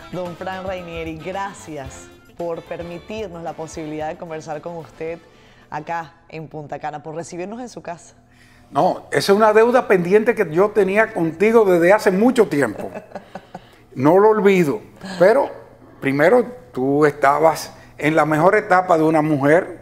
Don Fran Rainieri, gracias por permitirnos la posibilidad de conversar con usted acá en Punta Cana, por recibirnos en su casa. No, esa es una deuda pendiente que yo tenía contigo desde hace mucho tiempo. No lo olvido. Pero primero tú estabas en la mejor etapa de una mujer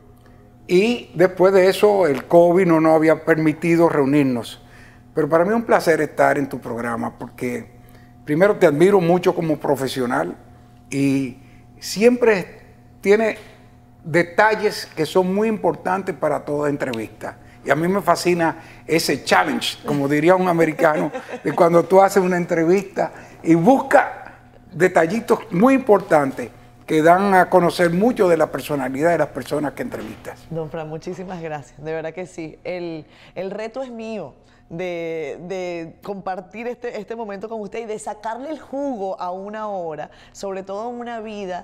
y después de eso el COVID no nos había permitido reunirnos. Pero para mí es un placer estar en tu programa porque primero te admiro mucho como profesional y siempre tiene detalles que son muy importantes para toda entrevista. Y a mí me fascina ese challenge, como diría un americano, de cuando tú haces una entrevista y buscas detallitos muy importantes que dan a conocer mucho de la personalidad de las personas que entrevistas. Don Fran, muchísimas gracias, de verdad que sí. El reto es mío de compartir este momento con usted y de sacarle el jugo a una hora, sobre todo en una vida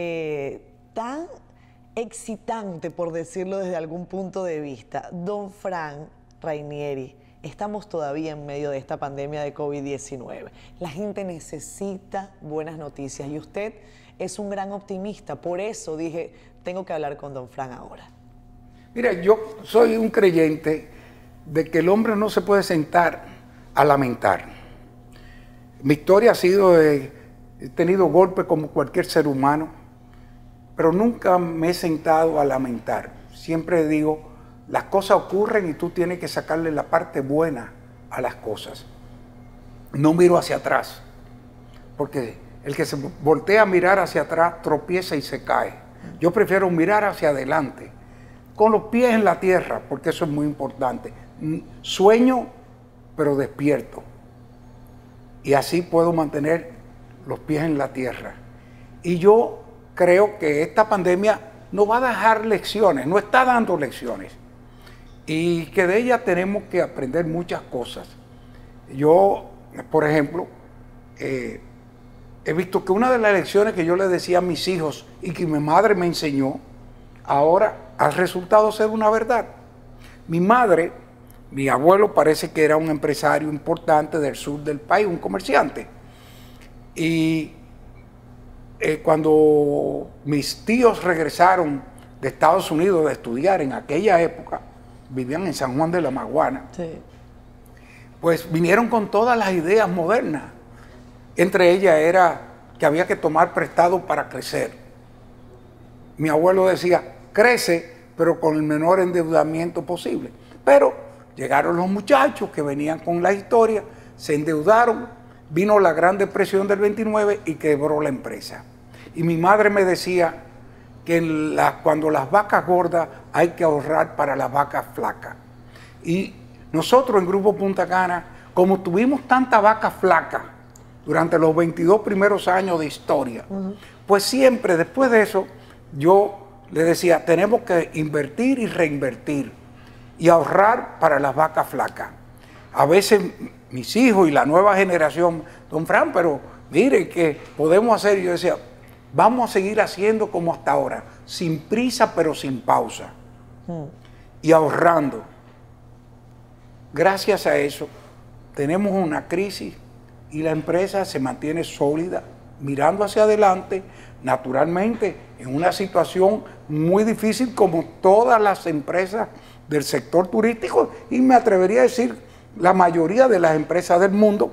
tan excitante, por decirlo desde algún punto de vista. Don Fran Rainieri, estamos todavía en medio de esta pandemia de COVID-19. La gente necesita buenas noticias y usted es un gran optimista. Por eso dije, tengo que hablar con Don Fran ahora. Mira, yo soy un creyente de que el hombre no se puede sentar a lamentar. Mi historia ha sido, he tenido golpes como cualquier ser humano, pero nunca me he sentado a lamentar. Siempre digo, las cosas ocurren y tú tienes que sacarle la parte buena a las cosas. No miro hacia atrás, porque el que se voltea a mirar hacia atrás tropieza y se cae. Yo prefiero mirar hacia adelante, con los pies en la tierra, porque eso es muy importante. Sueño, pero despierto. Y así puedo mantener los pies en la tierra. Y yo creo que esta pandemia no va a dejar lecciones, no está dando lecciones. Y que de ella tenemos que aprender muchas cosas. Yo, por ejemplo, he visto que una de las lecciones que yo le decía a mis hijos y que mi madre me enseñó, ahora ha resultado ser una verdad. Mi madre, mi abuelo parece que era un empresario importante del sur del país, un comerciante. Y cuando mis tíos regresaron de Estados Unidos de estudiar en aquella época, vivían en San Juan de la Maguana, sí, pues vinieron con todas las ideas modernas. Entre ellas era que había que tomar prestado para crecer. Mi abuelo decía, crece, pero con el menor endeudamiento posible. Pero llegaron los muchachos que venían con la historia, se endeudaron, vino la Gran Depresión del 29 y quebró la empresa. Y mi madre me decía que cuando las vacas gordas hay que ahorrar para las vacas flacas. Y nosotros en Grupo Punta Cana, como tuvimos tanta vaca flaca durante los 22 primeros años de historia, pues siempre después de eso yo le decía, tenemos que invertir y reinvertir y ahorrar para las vacas flacas. A veces mis hijos y la nueva generación, don Fran, pero mire, ¿qué podemos hacer? Y yo decía, vamos a seguir haciendo como hasta ahora, sin prisa pero sin pausa, y ahorrando. Gracias a eso tenemos una crisis y la empresa se mantiene sólida, mirando hacia adelante, naturalmente en una situación muy difícil como todas las empresas del sector turístico y me atrevería a decir la mayoría de las empresas del mundo,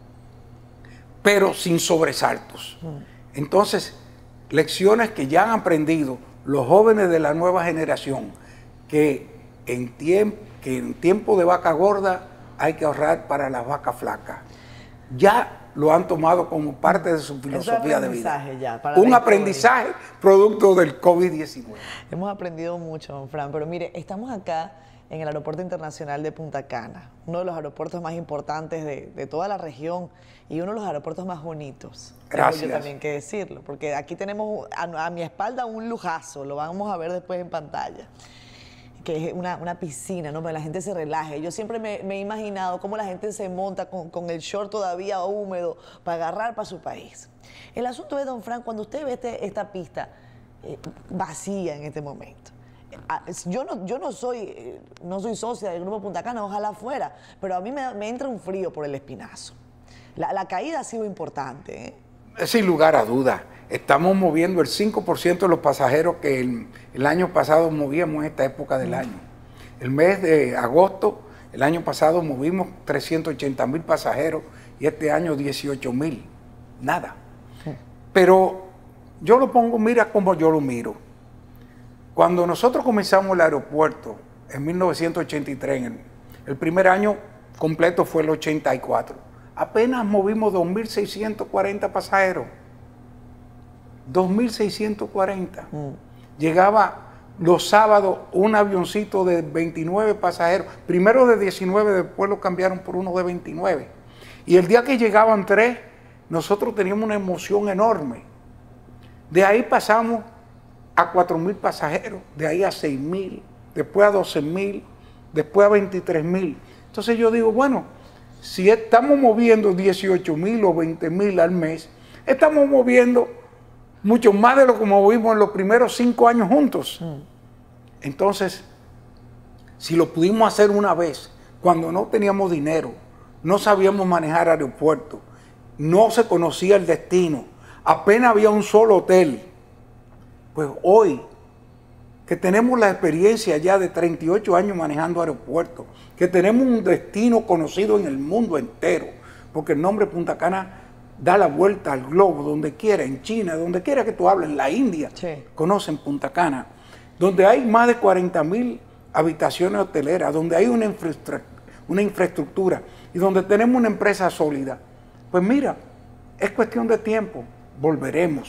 pero sin sobresaltos. Entonces, lecciones que ya han aprendido los jóvenes de la nueva generación, que en tiempo de vaca gorda hay que ahorrar para las vacas flacas. Ya lo han tomado como parte de su filosofía de vida. Un aprendizaje producto del COVID-19. Hemos aprendido mucho, don Fran, pero mire, estamos acá en el Aeropuerto Internacional de Punta Cana, uno de los aeropuertos más importantes de toda la región y uno de los aeropuertos más bonitos. Gracias. Tengo yo también que decirlo, porque aquí tenemos a mi espalda un lujazo, lo vamos a ver después en pantalla, que es una piscina, ¿no? Para que la gente se relaje. Yo siempre me he imaginado cómo la gente se monta con el short todavía húmedo para agarrar para su país. El asunto es, don Fran, cuando usted ve esta pista vacía en este momento, yo no soy socia del Grupo Punta Cana, ojalá fuera, pero a mí me entra un frío por el espinazo. La caída ha sido importante, ¿eh? Sin lugar a dudas. Estamos moviendo el 5% de los pasajeros que el año pasado movíamos en esta época del año. El mes de agosto, el año pasado movimos 380,000 pasajeros y este año 18,000. Nada. Pero yo lo pongo, mira cómo yo lo miro. Cuando nosotros comenzamos el aeropuerto en 1983, el primer año completo fue el 84, apenas movimos 2.640 pasajeros. 2.640. Llegaba los sábados un avioncito de 29 pasajeros, primero de 19, después lo cambiaron por uno de 29. Y el día que llegaban 3, nosotros teníamos una emoción enorme. De ahí pasamos a 4,000 pasajeros, de ahí a 6,000, después a 12,000, después a 23,000. Entonces yo digo, bueno, si estamos moviendo 18,000 o 20,000 al mes, estamos moviendo mucho más de lo que movimos en los primeros 5 años juntos. Entonces, si lo pudimos hacer una vez, cuando no teníamos dinero, no sabíamos manejar aeropuertos, no se conocía el destino, apenas había un solo hotel, pues hoy, que tenemos la experiencia ya de 38 años manejando aeropuertos, que tenemos un destino conocido en el mundo entero, porque el nombre Punta Cana da la vuelta al globo, donde quiera, en China, donde quiera que tú hables, en la India, conocen Punta Cana, donde hay más de 40,000 habitaciones hoteleras, donde hay una infraestructura y donde tenemos una empresa sólida. Pues mira, es cuestión de tiempo, volveremos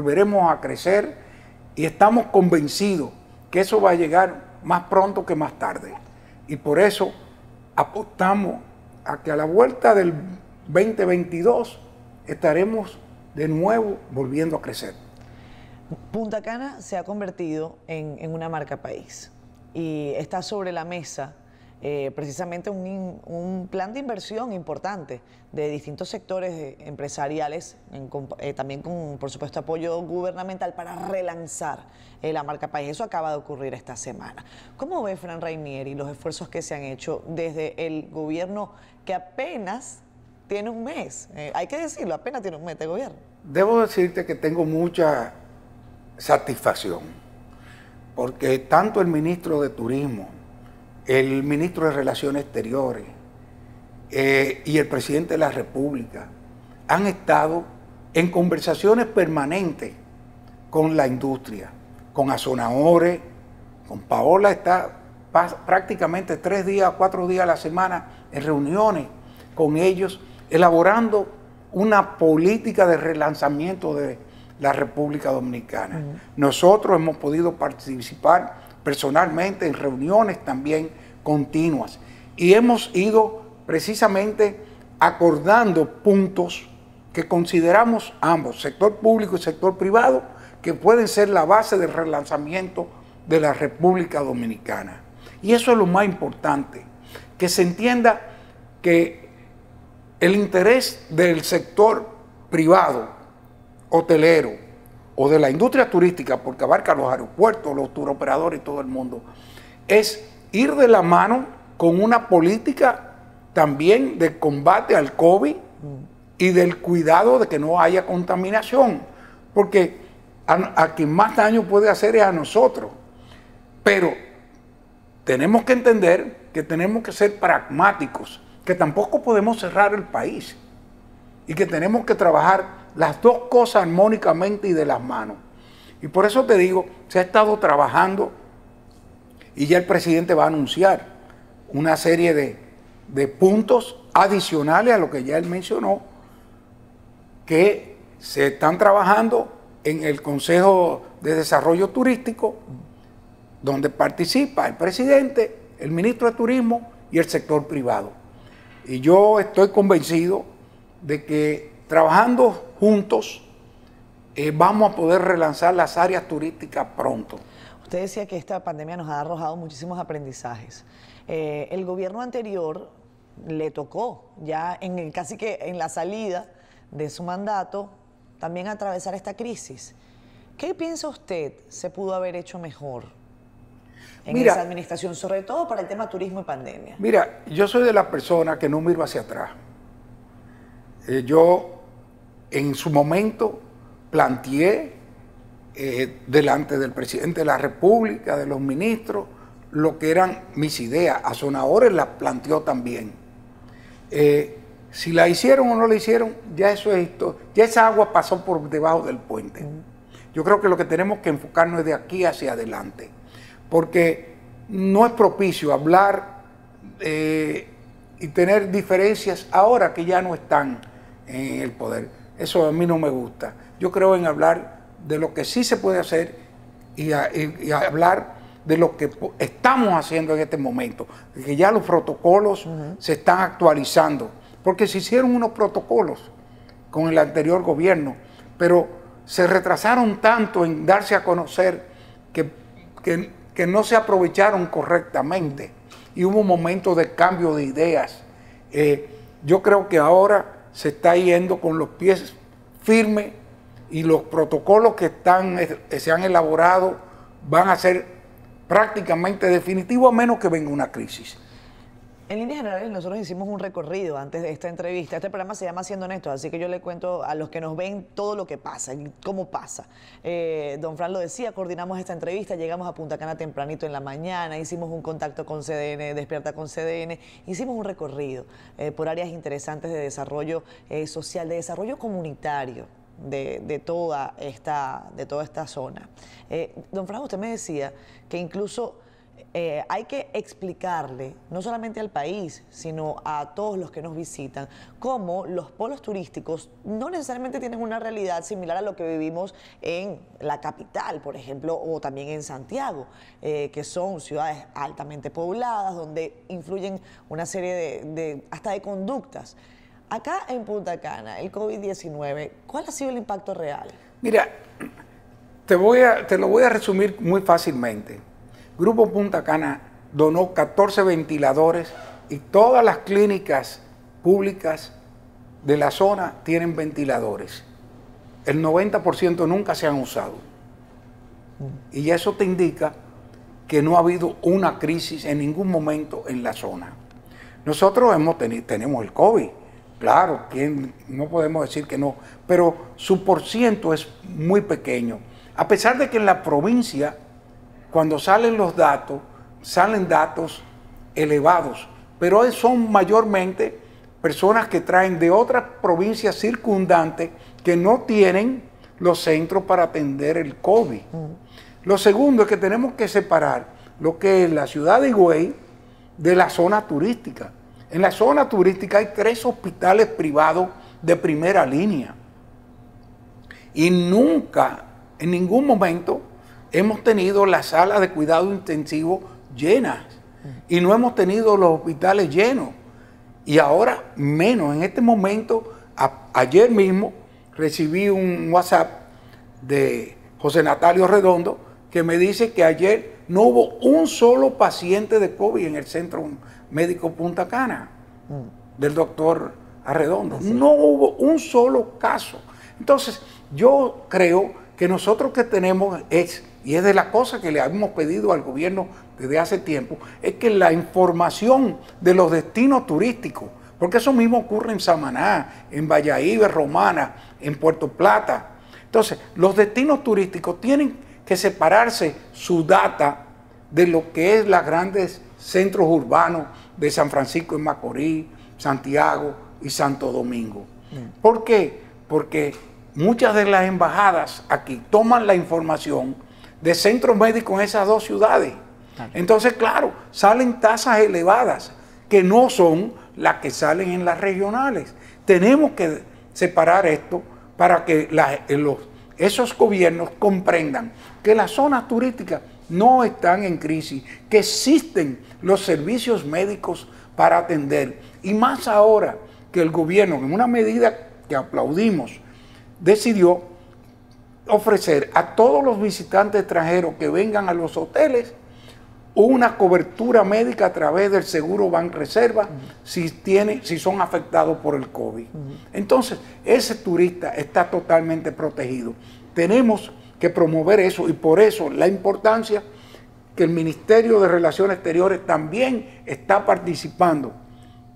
a crecer y estamos convencidos que eso va a llegar más pronto que más tarde. Y por eso apostamos a que a la vuelta del 2022 estaremos de nuevo volviendo a crecer. Punta Cana se ha convertido en una marca país y está sobre la mesa precisamente un plan de inversión importante de distintos sectores empresariales, también con, por supuesto, apoyo gubernamental para relanzar la marca país. Eso acaba de ocurrir esta semana. ¿Cómo ve Fran Rainieri los esfuerzos que se han hecho desde el gobierno que apenas tiene un mes? Hay que decirlo, apenas tiene un mes de gobierno. Debo decirte que tengo mucha satisfacción, porque tanto el ministro de Turismo, el ministro de Relaciones Exteriores y el presidente de la República han estado en conversaciones permanentes con la industria, con Azonaore, con Paola está prácticamente 3 días, 4 días a la semana en reuniones con ellos, elaborando una política de relanzamiento de la República Dominicana. Nosotros hemos podido participar personalmente en reuniones también continuas y hemos ido precisamente acordando puntos que consideramos ambos, sector público y sector privado, que pueden ser la base del relanzamiento de la República Dominicana. Y eso es lo más importante, que se entienda que el interés del sector privado, hotelero o de la industria turística, porque abarca los aeropuertos, los turoperadores y todo el mundo, es ir de la mano con una política también de combate al COVID y del cuidado de que no haya contaminación, porque a quien más daño puede hacer es a nosotros. Pero tenemos que entender que tenemos que ser pragmáticos, que tampoco podemos cerrar el país y que tenemos que trabajar las dos cosas armónicamente y de las manos. Y por eso te digo, se ha estado trabajando y ya el presidente va a anunciar una serie de puntos adicionales a lo que ya él mencionó, que se están trabajando en el Consejo de Desarrollo Turístico, donde participa el presidente, el ministro de Turismo y el sector privado. Y yo estoy convencido de que trabajando juntos vamos a poder relanzar las áreas turísticas pronto. Usted decía que esta pandemia nos ha arrojado muchísimos aprendizajes. El gobierno anterior le tocó ya casi que en la salida de su mandato también atravesar esta crisis. ¿Qué piensa usted se pudo haber hecho mejor en esa administración, sobre todo para el tema turismo y pandemia? Mira, yo soy de las personas que no miro hacia atrás. Yo en su momento planteé delante del presidente de la República, de los ministros, lo que eran mis ideas. A Sonadores las planteó también. Si la hicieron o no la hicieron, ya eso es esto, ya esa agua pasó por debajo del puente. Yo creo que lo que tenemos que enfocarnos es de aquí hacia adelante, porque no es propicio hablar y tener diferencias ahora que ya no están en el poder. Eso a mí no me gusta. Yo creo en hablar de lo que sí se puede hacer y hablar de lo que estamos haciendo en este momento, de que ya los protocolos se están actualizando, porque se hicieron unos protocolos con el anterior gobierno, pero se retrasaron tanto en darse a conocer que no se aprovecharon correctamente y hubo un momento de cambio de ideas. Yo creo que ahora se está yendo con los pies firmes y los protocolos que se han elaborado van a ser prácticamente definitivos, a menos que venga una crisis. En líneas generales, nosotros hicimos un recorrido antes de esta entrevista. Este programa se llama Siendo Honestos, así que yo le cuento a los que nos ven todo lo que pasa, cómo pasa. Don Fran lo decía, coordinamos esta entrevista, llegamos a Punta Cana tempranito en la mañana, hicimos un contacto con CDN, Despierta con CDN, hicimos un recorrido por áreas interesantes de desarrollo social, de desarrollo comunitario de toda esta zona. Don Fran, usted me decía que incluso hay que explicarle, no solamente al país, sino a todos los que nos visitan, cómo los polos turísticos no necesariamente tienen una realidad similar a lo que vivimos en la capital, por ejemplo, o también en Santiago, que son ciudades altamente pobladas, donde influyen una serie hasta de conductas. Acá en Punta Cana, el COVID-19, ¿cuál ha sido el impacto real? Mira, te lo voy a resumir muy fácilmente. Grupo Punta Cana donó 14 ventiladores y todas las clínicas públicas de la zona tienen ventiladores. El 90% nunca se han usado. Y eso te indica que no ha habido una crisis en ningún momento en la zona. Nosotros tenemos el COVID, claro, no podemos decir que no, pero su porciento es muy pequeño. A pesar de que en la provincia, cuando salen los datos, salen datos elevados, pero son mayormente personas que traen de otras provincias circundantes que no tienen los centros para atender el COVID. Lo segundo es que tenemos que separar lo que es la ciudad de Higüey de la zona turística. En la zona turística hay 3 hospitales privados de primera línea y nunca, en ningún momento, hemos tenido las salas de cuidado intensivo llenas y no hemos tenido los hospitales llenos. Y ahora menos. En este momento, ayer mismo, recibí un WhatsApp de José Natalio Redondo que me dice que ayer no hubo un solo paciente de COVID en el Centro Médico Punta Cana, del doctor Arredondo. No hubo un solo caso. Entonces, yo creo que nosotros que tenemos y es de las cosas que le hemos pedido al gobierno desde hace tiempo, es que la información de los destinos turísticos, porque eso mismo ocurre en Samaná, en Valladolid, Romana, en Puerto Plata. Entonces, los destinos turísticos tienen que separarse su data de lo que es los grandes centros urbanos de San Francisco de Macorís, Santiago y Santo Domingo. ¿Por qué? Porque muchas de las embajadas aquí toman la información de centros médicos en esas 2 ciudades. Entonces, claro, salen tasas elevadas que no son las que salen en las regionales. Tenemos que separar esto para que esos gobiernos comprendan que las zonas turísticas no están en crisis, que existen los servicios médicos para atender. Y más ahora que el gobierno, en una medida que aplaudimos, decidió ofrecer a todos los visitantes extranjeros que vengan a los hoteles una cobertura médica a través del seguro Banreserva si son afectados por el COVID. Entonces, ese turista está totalmente protegido. Tenemos que promover eso y por eso la importancia que el Ministerio de Relaciones Exteriores también está participando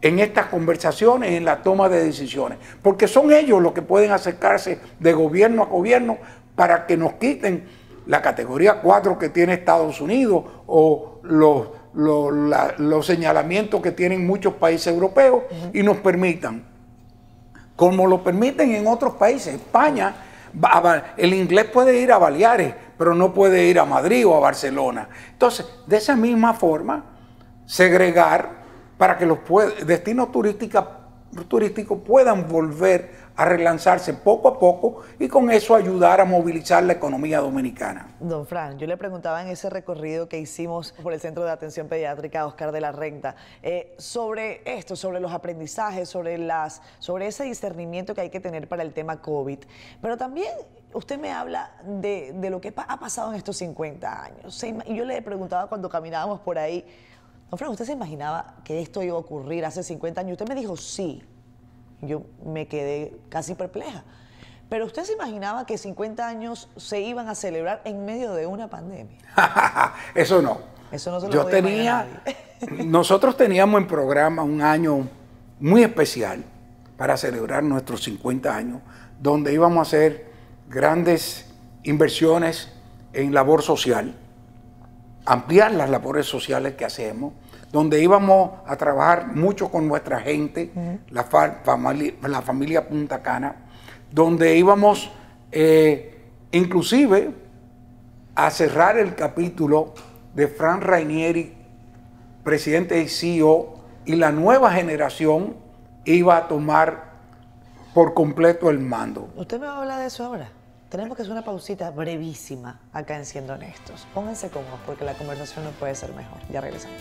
en estas conversaciones, en la toma de decisiones, porque son ellos los que pueden acercarse de gobierno a gobierno para que nos quiten la categoría 4 que tiene Estados Unidos o los señalamientos que tienen muchos países europeos y nos permitan, como lo permiten en otros países. España, el inglés puede ir a Baleares, pero no puede ir a Madrid o a Barcelona. Entonces, de esa misma forma, segregar para que los destinos turísticos puedan volver a relanzarse poco a poco y con eso ayudar a movilizar la economía dominicana. Don Fran, yo le preguntaba en ese recorrido que hicimos por el Centro de Atención Pediátrica Oscar de la Renta, sobre esto, sobre los aprendizajes, sobre ese discernimiento que hay que tener para el tema COVID, pero también usted me habla de lo que ha pasado en estos 50 años. Y yo le preguntaba cuando caminábamos por ahí, don Fran, ¿usted se imaginaba que esto iba a ocurrir hace 50 años? Usted me dijo sí. Yo me quedé casi perpleja. Pero usted se imaginaba que 50 años se iban a celebrar en medio de una pandemia. Eso no. Eso no se lo podía imaginar nadie. Nosotros teníamos en programa un año muy especial para celebrar nuestros 50 años, donde íbamos a hacer grandes inversiones en labor social, ampliar las labores sociales que hacemos, donde íbamos a trabajar mucho con nuestra gente, la familia Punta Cana, donde íbamos inclusive a cerrar el capítulo de Frank Rainieri, presidente y CEO, y la nueva generación iba a tomar por completo el mando. ¿Usted me va a hablar de eso ahora? Tenemos que hacer una pausita brevísima acá en Siendo Honestos. Pónganse cómodos porque la conversación no puede ser mejor. Ya regresamos.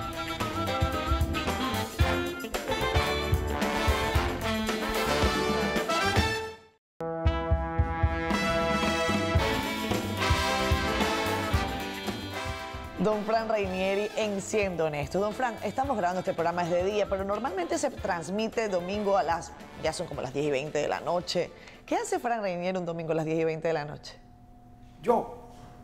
Don Fran Rainieri en Siendo Honestos. Don Fran, estamos grabando este programa desde día, pero normalmente se transmite domingo ya son como las 10 y 20 de la noche. ¿Qué hace Fran Rainieri un domingo a las 10 y 20 de la noche? Yo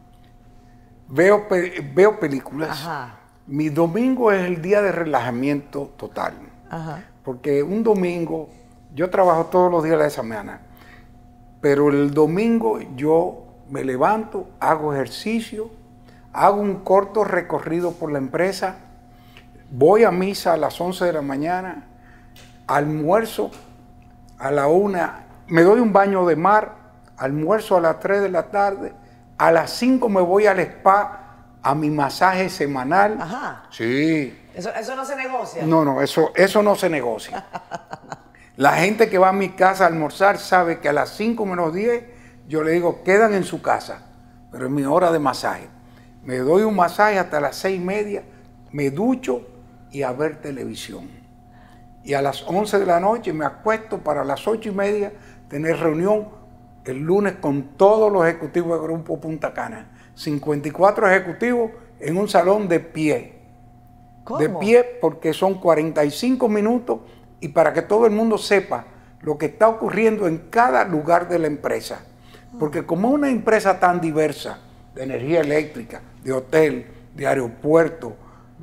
veo películas. Ajá. Mi domingo es el día de relajamiento total. Ajá. Porque un domingo, yo trabajo todos los días de la semana, pero el domingo yo me levanto, hago ejercicio, hago un corto recorrido por la empresa, voy a misa a las 11 de la mañana, almuerzo a la 1, me doy un baño de mar, almuerzo a las 3 de la tarde, a las 5 me voy al spa a mi masaje semanal. Ajá. Sí. ¿Eso no se negocia? No, eso no se negocia. La gente que va a mi casa a almorzar sabe que a las 5 menos 10 yo le digo, quedan en su casa, pero es mi hora de masaje. Me doy un masaje hasta las 6:30, me ducho y a ver televisión. Y a las 11 de la noche me acuesto para las 8:30 tener reunión el lunes con todos los ejecutivos del Grupo Punta Cana. 54 ejecutivos en un salón de pie. ¿Cómo? De pie porque son 45 minutos y para que todo el mundo sepa lo que está ocurriendo en cada lugar de la empresa. Porque como una empresa tan diversa, de energía eléctrica, de hotel, de aeropuerto,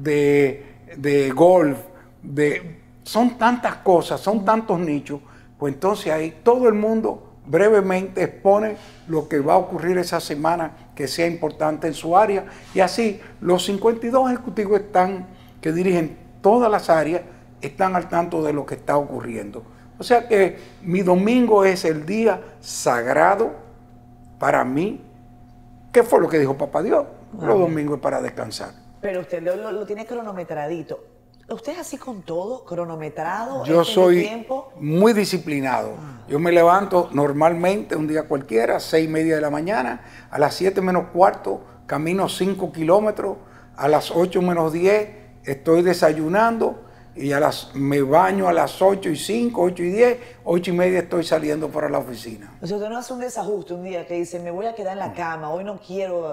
de golf, son tantas cosas, son tantos nichos, pues entonces ahí todo el mundo brevemente expone lo que va a ocurrir esa semana que sea importante en su área y así los 52 ejecutivos que dirigen todas las áreas están al tanto de lo que está ocurriendo. O sea que mi domingo es el día sagrado para mí. ¿Qué fue lo que dijo Papá Dios? Los domingos es para descansar. Pero usted lo tiene cronometradito. ¿Usted es así con todo? ¿Cronometrado? Yo soy tiempo? muy disciplinado. Yo me levanto normalmente un día cualquiera, 6:30 de la mañana, a las 7 menos cuarto camino 5 kilómetros, a las 8 menos 10 estoy desayunando y me baño a las 8:05, 8:10, 8:30 estoy saliendo para la oficina. O sea, usted no hace un desajuste un día que dice, me voy a quedar en la cama, hoy no quiero...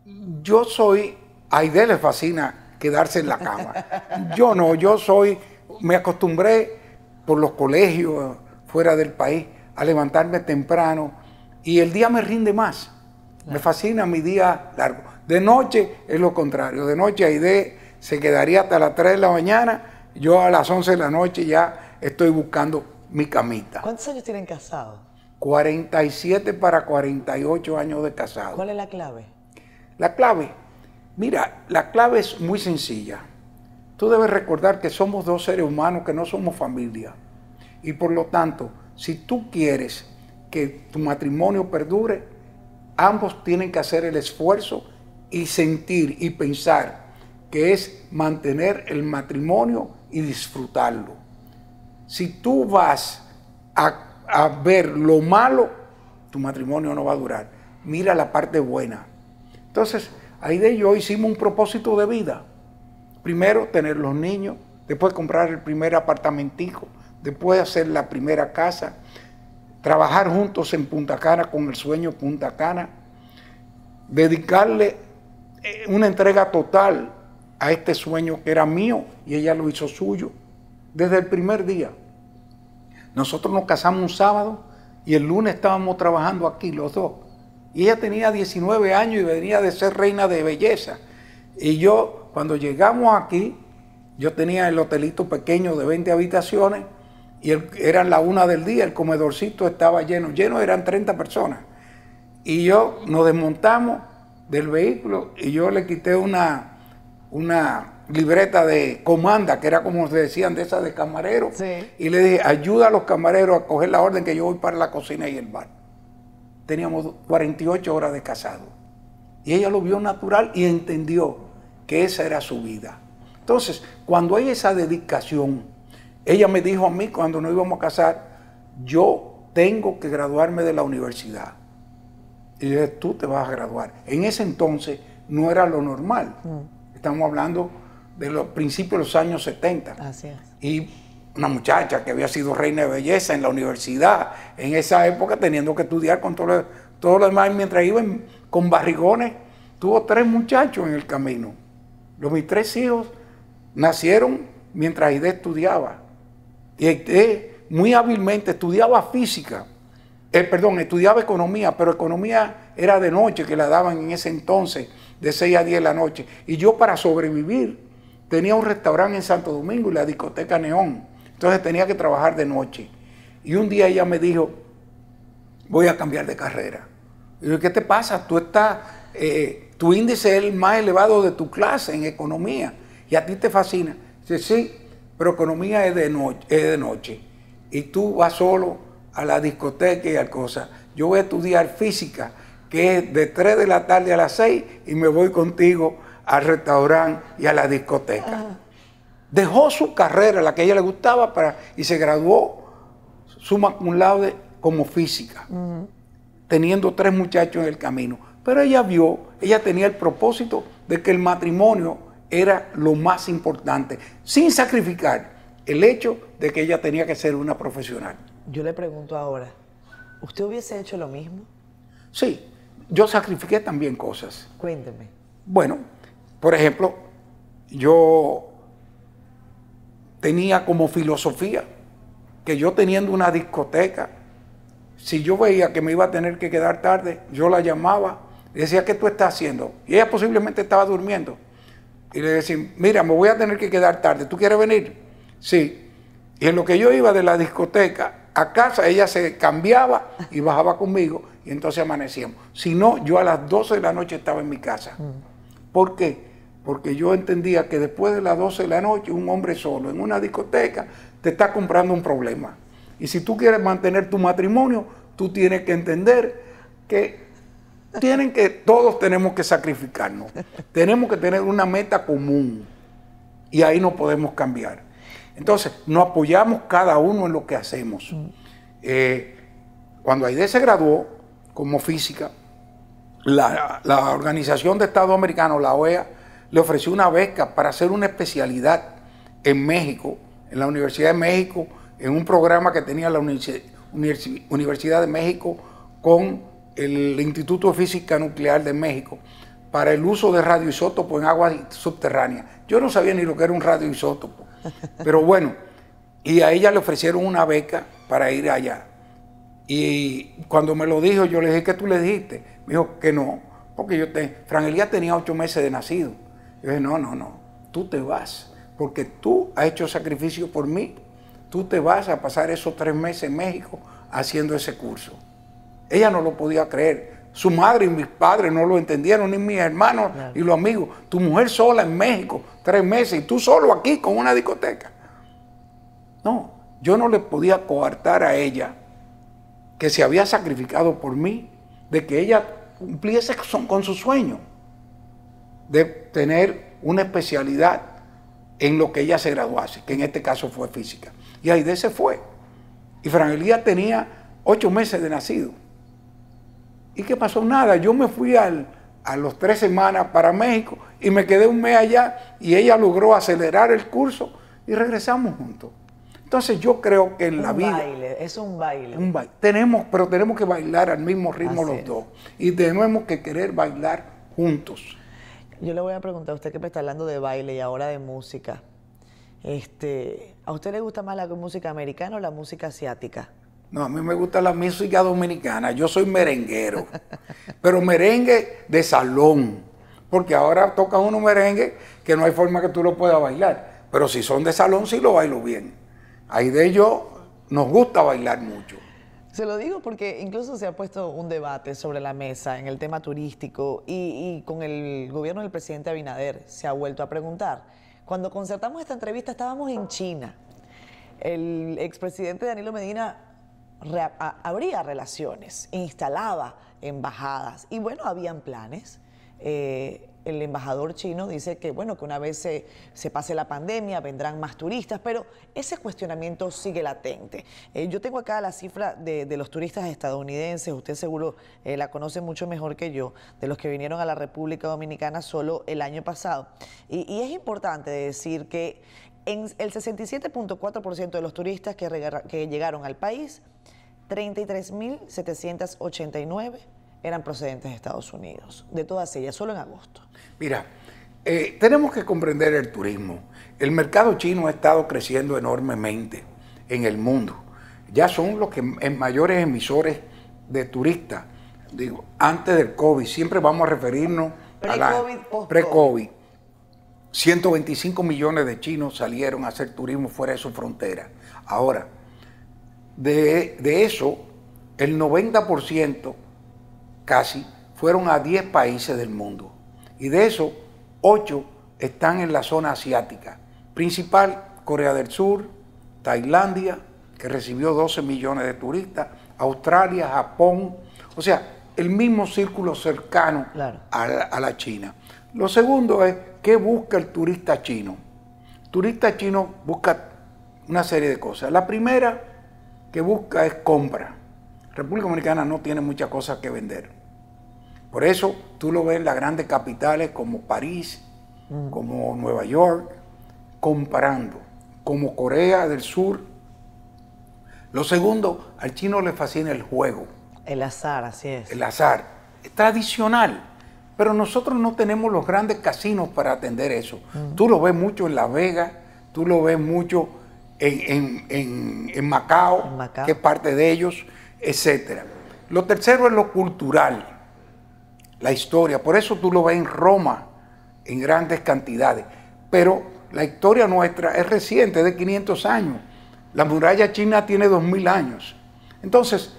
A Aide le fascina quedarse en la cama. Yo no, me acostumbré por los colegios fuera del país a levantarme temprano y el día me rinde más. Me fascina mi día largo. De noche es lo contrario. De noche Aide se quedaría hasta las 3 de la mañana yo a las 11 de la noche ya estoy buscando mi camita. ¿Cuántos años tienen casados? 47 para 48 años de casado. ¿Cuál es la clave? La clave, mira, la clave es muy sencilla. Tú debes recordar que somos dos seres humanos, que no somos familia. Y por lo tanto, si tú quieres que tu matrimonio perdure, ambos tienen que hacer el esfuerzo y sentir y pensar que es mantener el matrimonio y disfrutarlo. Si tú vas a ver lo malo, tu matrimonio no va a durar. Mira la parte buena. Entonces, Aide y yo hicimos un propósito de vida. Primero, tener los niños, después comprar el primer apartamentico, después hacer la primera casa, trabajar juntos en Punta Cana con el sueño Punta Cana, dedicarle una entrega total a este sueño que era mío y ella lo hizo suyo desde el primer día. Nosotros nos casamos un sábado y el lunes estábamos trabajando aquí los dos. Y ella tenía 19 años y venía de ser reina de belleza. Y yo, cuando llegamos aquí, yo tenía el hotelito pequeño de 20 habitaciones y eran las 1 del día, el comedorcito estaba lleno, eran 30 personas. Y yo nos desmontamos del vehículo y yo le quité una libreta de comanda, que era como se decían de esas de camarero, Sí. y le dije, ayuda a los camareros a coger la orden que yo voy para la cocina y el bar. Teníamos 48 horas de casado. Y ella lo vio natural y entendió que esa era su vida. Entonces, cuando hay esa dedicación, ella me dijo a mí cuando nos íbamos a casar, yo tengo que graduarme de la universidad. Y yo dije, tú te vas a graduar. En ese entonces no era lo normal. Estamos hablando de los principios de los años 70. Así es. Y una muchacha que había sido reina de belleza en la universidad, en esa época teniendo que estudiar con todo lo demás, mientras iban con barrigones, tuvo 3 muchachos en el camino. Mis 3 hijos nacieron mientras Aide estudiaba. Y Aide muy hábilmente estudiaba física, estudiaba economía, pero economía era de noche, que la daban en ese entonces, de 6 a 10 de la noche. Y yo, para sobrevivir, tenía un restaurante en Santo Domingo y la discoteca Neón. Entonces tenía que trabajar de noche. Y un día ella me dijo, voy a cambiar de carrera. Y yo, ¿qué te pasa? Tu índice es el más elevado de tu clase en economía y a ti te fascina. Dice, sí, pero economía es de noche. Y tú vas solo a la discoteca y al cosa. Yo voy a estudiar física, que es de 3 de la tarde a las 6 y me voy contigo al restaurante y a la discoteca. Dejó su carrera, la que a ella le gustaba, y se graduó summa cum laude como física, teniendo 3 muchachos en el camino. Pero ella tenía el propósito de que el matrimonio era lo más importante, sin sacrificar el hecho de que ella tenía que ser una profesional. Yo le pregunto ahora, ¿usted hubiese hecho lo mismo? Sí, yo sacrifiqué también cosas. Cuénteme. Bueno, por ejemplo, yo tenía como filosofía que yo, teniendo una discoteca, si yo veía que me iba a tener que quedar tarde, yo la llamaba y decía, ¿qué tú estás haciendo? Y ella posiblemente estaba durmiendo. Y le decía, mira, me voy a tener que quedar tarde, ¿tú quieres venir? Sí. Y en lo que yo iba de la discoteca a casa, ella se cambiaba y bajaba conmigo y entonces amanecíamos. Si no, yo a las 12 de la noche estaba en mi casa. ¿Por qué? Porque yo entendía que después de las 12 de la noche, un hombre solo en una discoteca te está comprando un problema. Y si tú quieres mantener tu matrimonio, tú tienes que entender que todos tenemos que sacrificarnos. Tenemos que tener una meta común y ahí no podemos cambiar. Entonces, nos apoyamos cada uno en lo que hacemos. Cuando Aide se graduó como física, la Organización de Estados Americanos, la OEA, le ofreció una beca para hacer una especialidad en México, en la Universidad de México, en un programa que tenía la Universidad de México con el Instituto de Física Nuclear de México, para el uso de radioisótopos en aguas subterráneas. Yo no sabía ni lo que era un radioisótopo, pero bueno, y a ella le ofrecieron una beca para ir allá. Y cuando me lo dijo, yo le dije, ¿qué tú le dijiste? Me dijo que no, porque Fran Elías tenía 8 meses de nacido. Yo dije, no, tú te vas, porque tú has hecho sacrificio por mí, tú te vas a pasar esos 3 meses en México haciendo ese curso. Ella no lo podía creer. Su madre y mis padres no lo entendieron, ni mis hermanos y los amigos. Tu mujer sola en México, 3 meses, y tú solo aquí con una discoteca. No, yo no le podía coartar a ella, que se había sacrificado por mí, de que ella cumpliese con su sueño de tener una especialidad en lo que ella se graduase, que en este caso fue física. Y Aide se fue. Y Fran Elías tenía 8 meses de nacido. ¿Y qué pasó? Nada, yo me fui a los 3 semanas para México y me quedé un mes allá y ella logró acelerar el curso y regresamos juntos. Entonces yo creo que en la vida... Un baile, es un baile. Un baile. Pero tenemos que bailar al mismo ritmo los dos. Y tenemos que querer bailar juntos. Yo le voy a preguntar a usted que me está hablando de baile y ahora de música. ¿A usted le gusta más la música americana o la música asiática? No, a mí me gusta la música dominicana. Yo soy merenguero. Pero merengue de salón. Porque ahora tocan unos merengues que no hay forma que tú lo puedas bailar. Pero si son de salón, sí lo bailo bien. Aide y yo nos gusta bailar mucho. Se lo digo porque incluso se ha puesto un debate sobre la mesa en el tema turístico y con el gobierno del presidente Abinader se ha vuelto a preguntar. Cuando concertamos esta entrevista estábamos en China. El expresidente Danilo Medina abría relaciones, instalaba embajadas y bueno, habían planes. El embajador chino dice que bueno, que una vez se pase la pandemia vendrán más turistas, pero ese cuestionamiento sigue latente. Yo tengo acá la cifra de los turistas estadounidenses, usted seguro la conoce mucho mejor que yo, de los que vinieron a la República Dominicana solo el año pasado. Y es importante decir que en el 67.4% de los turistas que llegaron al país, 33.789 eran procedentes de Estados Unidos, de todas ellas, solo en agosto. Mira, tenemos que comprender el turismo. El mercado chino ha estado creciendo enormemente en el mundo. Ya son los mayores emisores de turistas. Digo, antes del COVID, siempre vamos a referirnos a la pre-COVID. 125 millones de chinos salieron a hacer turismo fuera de su frontera. Ahora, de eso, el 90% casi fueron a 10 países del mundo. Y de eso, 8 están en la zona asiática. Principal, Corea del Sur, Tailandia, que recibió 12 millones de turistas, Australia, Japón. O sea, el mismo círculo cercano a la China. Lo segundo es, ¿qué busca el turista chino? El turista chino busca una serie de cosas. La primera que busca es compra. República Dominicana no tiene muchas cosas que vender. Por eso tú lo ves en las grandes capitales como París, como Nueva York, comprando, como Corea del Sur. Lo segundo, al chino le fascina el juego. El azar, así es. El azar. Es tradicional. Pero nosotros no tenemos los grandes casinos para atender eso. Tú lo ves mucho en Las Vegas, tú lo ves mucho en Macao, que es parte de ellos, etc. Lo tercero es lo cultural, la historia. Por eso tú lo ves en Roma en grandes cantidades. Pero la historia nuestra es reciente, de 500 años. La muralla china tiene 2000 años. Entonces,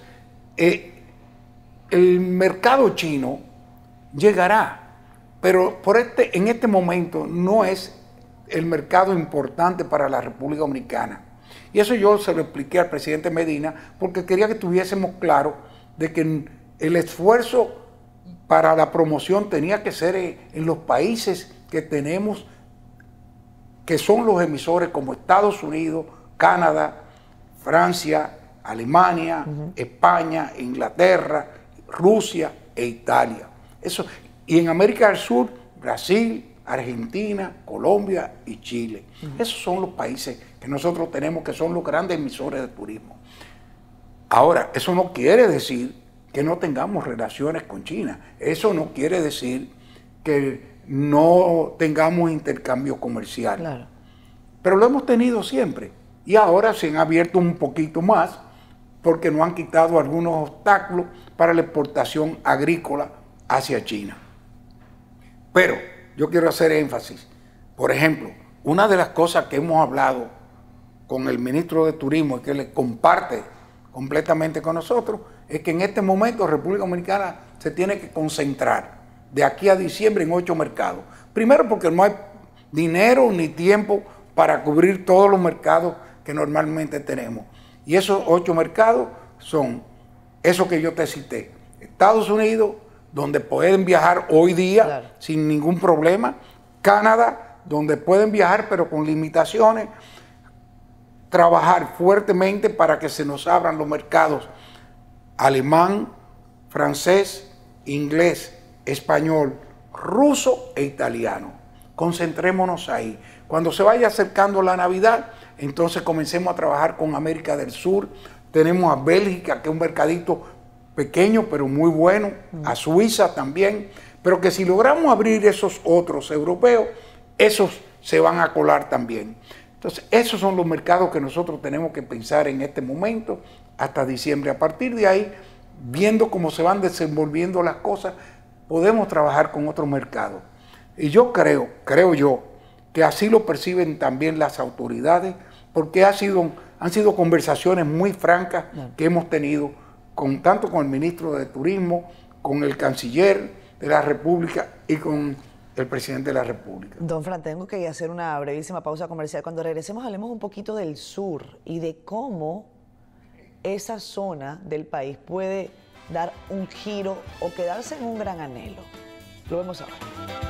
el mercado chino llegará, pero en este momento no es el mercado importante para la República Dominicana. Y eso yo se lo expliqué al presidente Medina porque quería que tuviésemos claro de que el esfuerzo para la promoción tenía que ser en los países que tenemos, que son los emisores como Estados Unidos, Canadá, Francia, Alemania, España, Inglaterra, Rusia e Italia. Eso, y en América del Sur, Brasil, Argentina, Colombia y Chile. Esos son los países que nosotros tenemos, que son los grandes emisores de turismo. Ahora, eso no quiere decir que no tengamos relaciones con China. Eso no quiere decir que no tengamos intercambio comercial. Claro. Pero lo hemos tenido siempre. Y ahora se han abierto un poquito más porque nos han quitado algunos obstáculos para la exportación agrícola hacia China. Pero yo quiero hacer énfasis. Por ejemplo, una de las cosas que hemos hablado con el ministro de Turismo y que le comparte completamente con nosotros es que en este momento República Dominicana se tiene que concentrar de aquí a diciembre en 8 mercados. Primero porque no hay dinero ni tiempo para cubrir todos los mercados que normalmente tenemos. Y esos 8 mercados son esos que yo te cité. Estados Unidos, donde pueden viajar hoy día sin ningún problema. Canadá, donde pueden viajar pero con limitaciones. Trabajar fuertemente para que se nos abran los mercados alemán, francés, inglés, español, ruso e italiano. Concentrémonos ahí. Cuando se vaya acercando la Navidad, entonces comencemos a trabajar con América del Sur. Tenemos a Bélgica, que es un mercadito pequeño pero muy bueno, a Suiza también, pero que si logramos abrir esos otros europeos, esos se van a colar también. Entonces, esos son los mercados que nosotros tenemos que pensar en este momento hasta diciembre. A partir de ahí, viendo cómo se van desenvolviendo las cosas, podemos trabajar con otros mercados. Y yo creo yo, que así lo perciben también las autoridades, porque han sido conversaciones muy francas que hemos tenido tanto con el ministro de Turismo, con el canciller de la República y con el presidente de la República. Don Fran, tengo que hacer una brevísima pausa comercial. Cuando regresemos hablemos un poquito del sur y de cómo esa zona del país puede dar un giro o quedarse en un gran anhelo. Lo vemos ahora.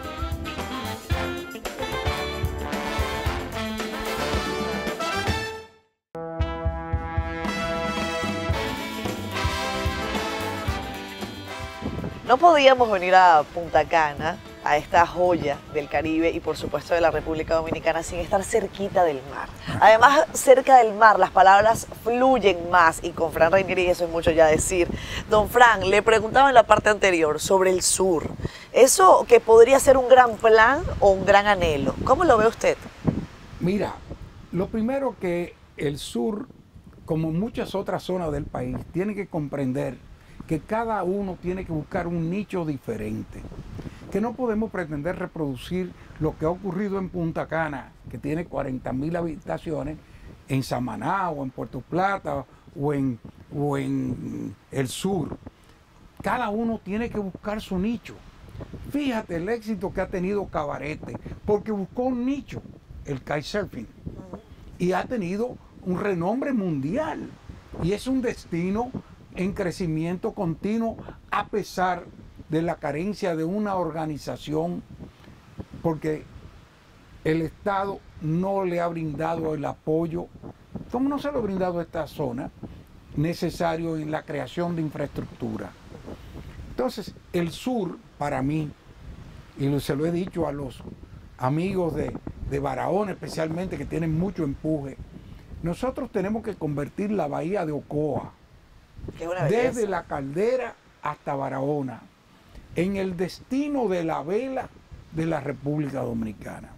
No podíamos venir a Punta Cana, a esta joya del Caribe y por supuesto de la República Dominicana sin estar cerquita del mar. Además, cerca del mar las palabras fluyen más y con Fran Reinieri eso es mucho ya decir. Don Fran, le preguntaba en la parte anterior sobre el sur. ¿Eso que podría ser un gran plan o un gran anhelo? ¿Cómo lo ve usted? Mira, lo primero que el sur, como muchas otras zonas del país, tiene que comprender que cada uno tiene que buscar un nicho diferente, que no podemos pretender reproducir lo que ha ocurrido en Punta Cana, que tiene 40.000 habitaciones, en Samaná o en Puerto Plata o en el sur. Cada uno tiene que buscar su nicho. Fíjate el éxito que ha tenido Cabarete, porque buscó un nicho, el kitesurfing, y ha tenido un renombre mundial, y es un destino en crecimiento continuo a pesar de la carencia de una organización, porque el Estado no le ha brindado el apoyo, como no se lo ha brindado a esta zona, necesario en la creación de infraestructura. Entonces, el sur, para mí, y se lo he dicho a los amigos de Barahona especialmente, que tienen mucho empuje, nosotros tenemos que convertir la bahía de Ocoa, desde la Caldera hasta Barahona, en el destino de la vela de la República Dominicana.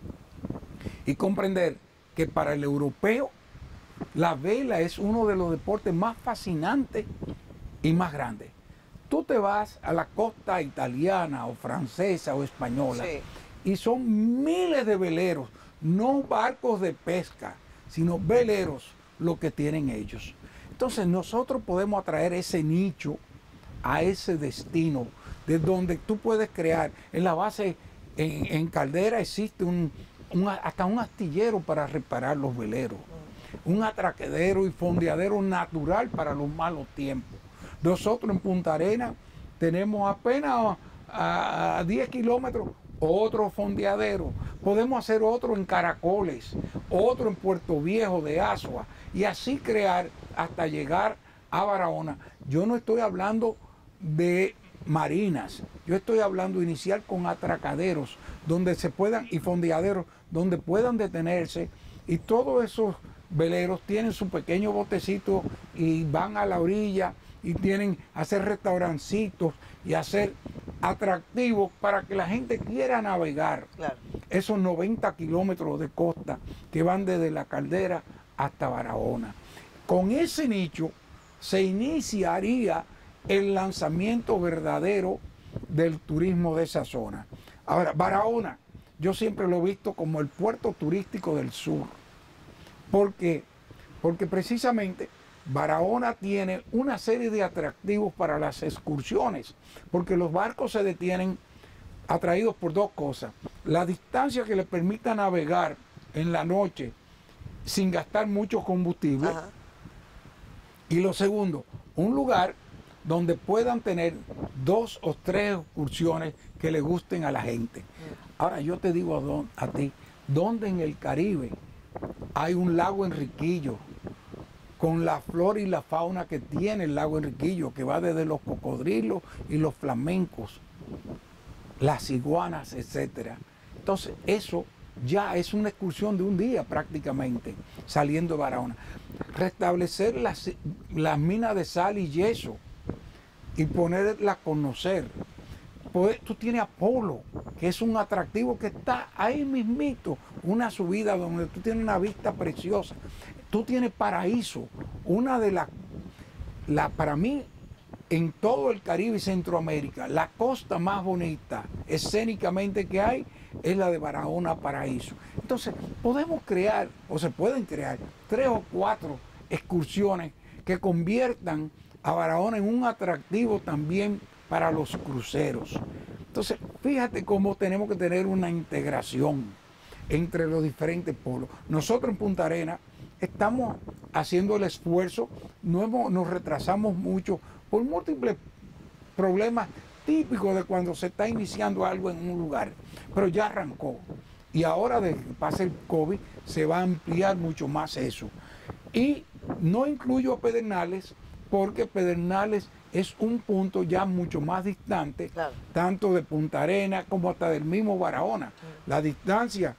Y comprender que para el europeo la vela es uno de los deportes más fascinantes y más grandes. Tú te vas a la costa italiana o francesa o española, y son miles de veleros, no barcos de pesca, sino veleros lo que tienen ellos. Entonces nosotros podemos atraer ese nicho a ese destino, de donde tú puedes crear. En la base, en Caldera existe hasta un astillero para reparar los veleros, un atraquedero y fondeadero natural para los malos tiempos. Nosotros en Punta Arenas tenemos apenas a 10 kilómetros otro fondeadero. Podemos hacer otro en Caracoles, otro en Puerto Viejo de Asua, y así crear hasta llegar a Barahona. Yo no estoy hablando de marinas, yo estoy hablando de iniciar con atracaderos donde se puedan, y fondeaderos donde puedan detenerse, y todos esos veleros tienen su pequeño botecito y van a la orilla y tienen hacer restaurancitos y hacer atractivos para que la gente quiera navegar. Claro. Esos 90 kilómetros de costa que van desde la Caldera hasta Barahona. Con ese nicho se iniciaría el lanzamiento verdadero del turismo de esa zona. Ahora, Barahona, yo siempre lo he visto como el puerto turístico del sur. ¿Por qué? Porque precisamente Barahona tiene una serie de atractivos para las excursiones, porque los barcos se detienen atraídos por dos cosas: la distancia que les permita navegar en la noche sin gastar mucho combustible. Ajá. Y lo segundo, un lugar donde puedan tener 2 o 3 excursiones que le gusten a la gente. Ahora yo te digo a ti, ¿dónde en el Caribe hay un lago Enriquillo con la flora y la fauna que tiene el lago Enriquillo, que va desde los cocodrilos y los flamencos, las iguanas, etcétera? Entonces eso ya es una excursión de un día prácticamente, saliendo de Barahona. Restablecer las minas de sal y yeso y ponerla a conocer. Pues tú tienes Apolo, que es un atractivo que está ahí mismito, una subida donde tú tienes una vista preciosa. Tú tienes Paraíso, una de para mí, en todo el Caribe y Centroamérica, la costa más bonita escénicamente que hay es la de Barahona, Paraíso. Entonces, podemos crear, o se pueden crear, 3 o 4 excursiones que conviertan a Barahona en un atractivo también para los cruceros. Entonces, fíjate cómo tenemos que tener una integración entre los diferentes polos. Nosotros en Punta Arenas estamos haciendo el esfuerzo, nos retrasamos mucho por múltiples problemas típicos de cuando se está iniciando algo en un lugar, pero ya arrancó. Y ahora de que pase el COVID se va a ampliar mucho más eso. Y no incluyo a Pedernales, porque Pedernales es un punto ya mucho más distante, claro, tanto de Punta Arenas como hasta del mismo Barahona. La distancia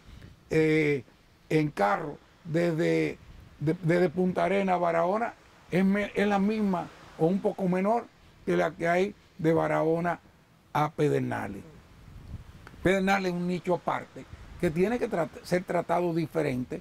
en carro desde Punta Arenas a Barahona es la misma o un poco menor que la que hay de Barahona a Pedernales. Pedernales es un nicho aparte que tiene que ser tratado diferente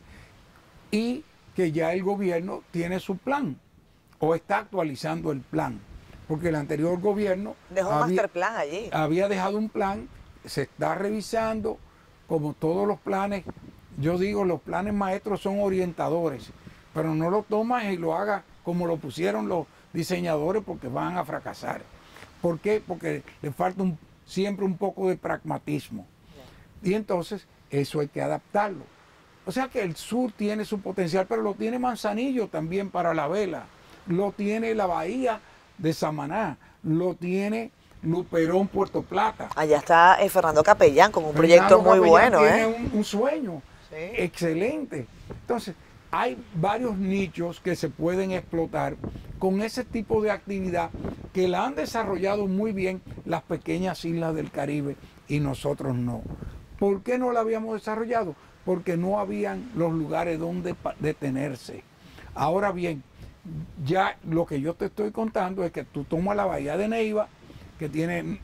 y que ya el gobierno tiene su plan o está actualizando el plan, porque el anterior gobierno dejó un master plan allí. Había dejado un plan, se está revisando, como todos los planes. Yo digo, los planes maestros son orientadores, pero no lo tomas y lo hagas como lo pusieron los diseñadores, porque van a fracasar. ¿Por qué? Porque le falta siempre un poco de pragmatismo. Y entonces eso hay que adaptarlo. O sea que el sur tiene su potencial, pero lo tiene Manzanillo también para la vela, lo tiene la bahía de Samaná, lo tiene Luperón, Puerto Plata. Allá está Fernando Capellán con un proyecto muy bueno. Tiene un sueño, sí, excelente. Entonces, hay varios nichos que se pueden explotar con ese tipo de actividad que la han desarrollado muy bien las pequeñas islas del Caribe y nosotros no. ¿Por qué no la habíamos desarrollado? Porque no habían los lugares donde detenerse. Ahora bien, ya lo que yo te estoy contando es que tú tomas la bahía de Neiva, que tiene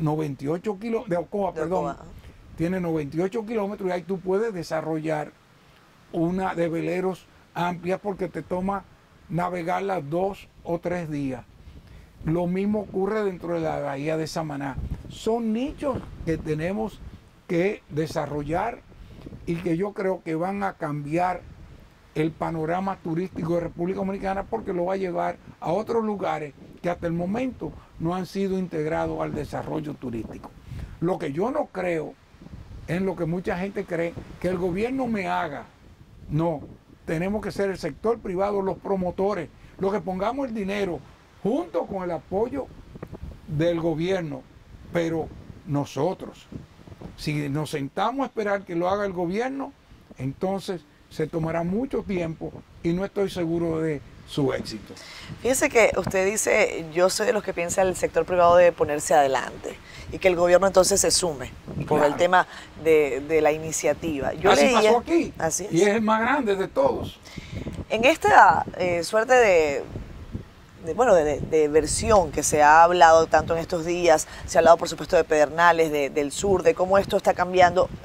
98 kilómetros, de Ocoa, perdón, tiene 98 kilómetros, y ahí tú puedes desarrollar una de veleros amplia porque te toma navegarla 2 o 3 días. Lo mismo ocurre dentro de la bahía de Samaná. Son nichos que tenemos que desarrollar y que yo creo que van a cambiar el panorama turístico de República Dominicana, porque lo va a llevar a otros lugares que hasta el momento no han sido integrados al desarrollo turístico. Lo que yo no creo, en lo que mucha gente cree, que el gobierno me haga. No, tenemos que ser el sector privado, los promotores, los que pongamos el dinero junto con el apoyo del gobierno, pero nosotros, si nos sentamos a esperar que lo haga el gobierno, entonces se tomará mucho tiempo y no estoy seguro de su éxito. Fíjese que usted dice, yo soy de los que piensa el sector privado debe ponerse adelante y que el gobierno entonces se sume por el tema de la iniciativa. Yo así leía, pasó aquí, así es. Y es el más grande de todos. En esta suerte de versión que se ha hablado tanto en estos días, se ha hablado por supuesto de Pedernales, del sur, de cómo esto está cambiando.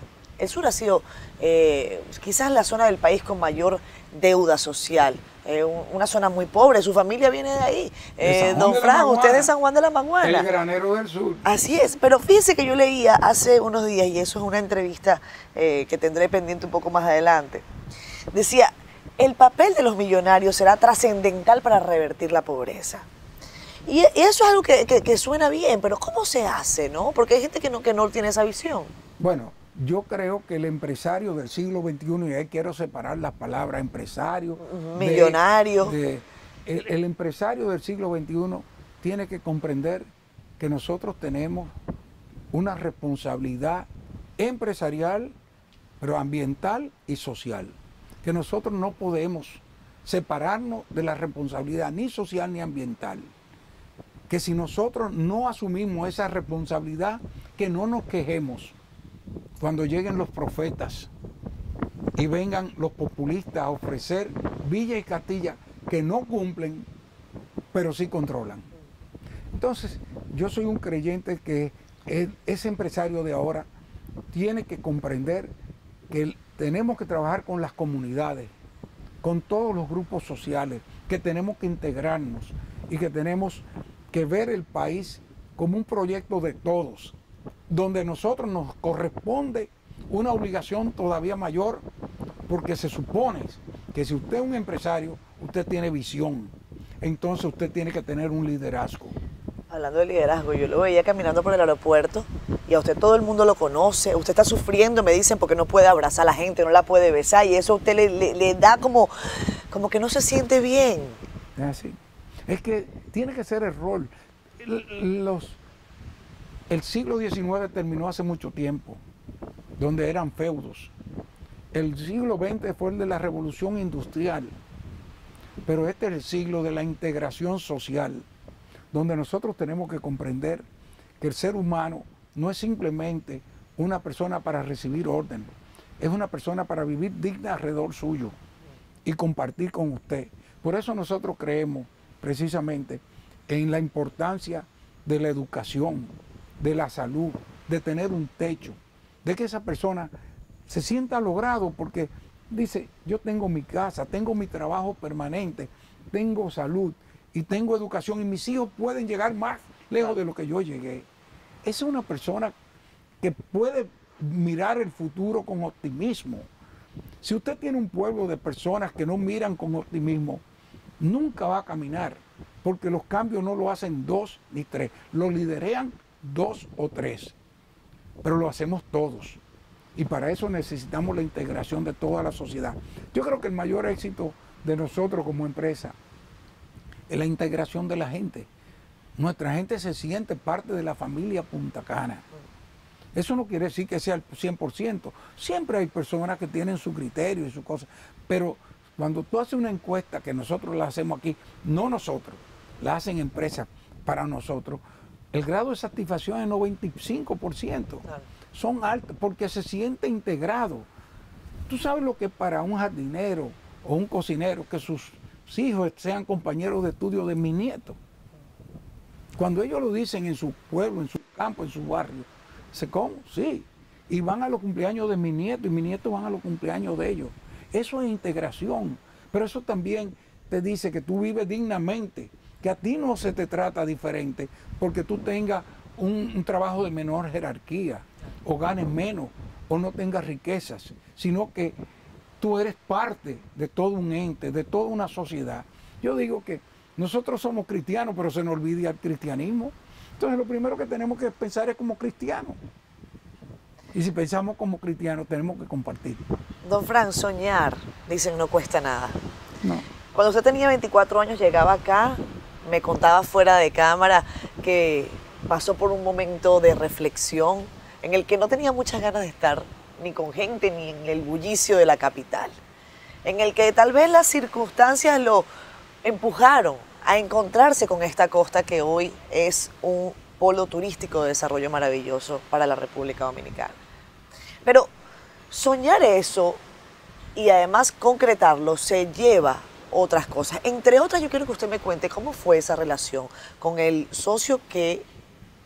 el sur ha sido quizás la zona del país con mayor deuda social. Una zona muy pobre, su familia viene de ahí. Don Fran, usted es de San Juan de la Maguana. El granero del sur. Así es, pero fíjese que yo leía hace unos días, y eso es una entrevista que tendré pendiente un poco más adelante, decía, el papel de los millonarios será trascendental para revertir la pobreza. Y eso es algo que suena bien, pero ¿cómo se hace, no? Porque hay gente que no tiene esa visión. Bueno, yo creo que el empresario del siglo XXI, y ahí quiero separar las palabras empresario, millonario. El empresario del siglo XXI tiene que comprender que nosotros tenemos una responsabilidad empresarial, pero ambiental y social. Que nosotros no podemos separarnos de la responsabilidad ni social ni ambiental. Que si nosotros no asumimos esa responsabilidad, que no nos quejemos cuando lleguen los profetas y vengan los populistas a ofrecer Villa y Castilla que no cumplen, pero sí controlan. Entonces, yo soy un creyente que ese empresario de ahora tiene que comprender que tenemos que trabajar con las comunidades, con todos los grupos sociales, que tenemos que integrarnos y que tenemos que ver el país como un proyecto de todos, donde a nosotros nos corresponde una obligación todavía mayor, porque se supone que si usted es un empresario, usted tiene visión, entonces usted tiene que tener un liderazgo. Hablando de liderazgo, yo lo veía caminando por el aeropuerto y a usted todo el mundo lo conoce, usted está sufriendo, me dicen, porque no puede abrazar a la gente, no la puede besar, y eso a usted le da como que no se siente bien. Es así. Es que tiene que ser el rol. El siglo XIX terminó hace mucho tiempo, donde eran feudos. El siglo XX fue el de la revolución industrial, pero este es el siglo de la integración social, donde nosotros tenemos que comprender que el ser humano no es simplemente una persona para recibir orden, es una persona para vivir digna alrededor suyo y compartir con usted. Por eso nosotros creemos precisamente en la importancia de la educación, de la salud, de tener un techo, de que esa persona se sienta logrado porque dice, yo tengo mi casa, tengo mi trabajo permanente, tengo salud y tengo educación y mis hijos pueden llegar más lejos de lo que yo llegué. Esa es una persona que puede mirar el futuro con optimismo. Si usted tiene un pueblo de personas que no miran con optimismo, nunca va a caminar, porque los cambios no lo hacen 2 ni 3, lo liderean 2 o 3, pero lo hacemos todos. Y para eso necesitamos la integración de toda la sociedad. Yo creo que el mayor éxito de nosotros como empresa es la integración de la gente. Nuestra gente se siente parte de la familia Punta Cana. Eso no quiere decir que sea el 100%. Siempre hay personas que tienen su criterio y su cosa, pero cuando tú haces una encuesta, que nosotros la hacemos aquí, no nosotros, la hacen empresas para nosotros, el grado de satisfacción es 95%. Claro. Son altos porque se siente integrado. Tú sabes lo que es para un jardinero o un cocinero que sus hijos sean compañeros de estudio de mi nieto. Cuando ellos lo dicen en su pueblo, en su campo, en su barrio, ¿cómo? Sí. Y van a los cumpleaños de mi nieto y mis nietos van a los cumpleaños de ellos. Eso es integración, pero eso también te dice que tú vives dignamente, que a ti no se te trata diferente porque tú tengas un trabajo de menor jerarquía, o ganes menos, o no tengas riquezas, sino que tú eres parte de todo un ente, de toda una sociedad. Yo digo que nosotros somos cristianos, pero se nos olvida el cristianismo. Entonces lo primero que tenemos que pensar es como cristianos. Y si pensamos como cristianos, tenemos que compartir. Don Fran, soñar, dicen, no cuesta nada. No. Cuando usted tenía 24 años, llegaba acá, me contaba fuera de cámara que pasó por un momento de reflexión en el que no tenía muchas ganas de estar ni con gente ni en el bullicio de la capital, en el que tal vez las circunstancias lo empujaron a encontrarse con esta costa que hoy es un polo turístico de desarrollo maravilloso para la República Dominicana. Pero soñar eso y además concretarlo se lleva otras cosas. Entre otras, yo quiero que usted me cuente cómo fue esa relación con el socio que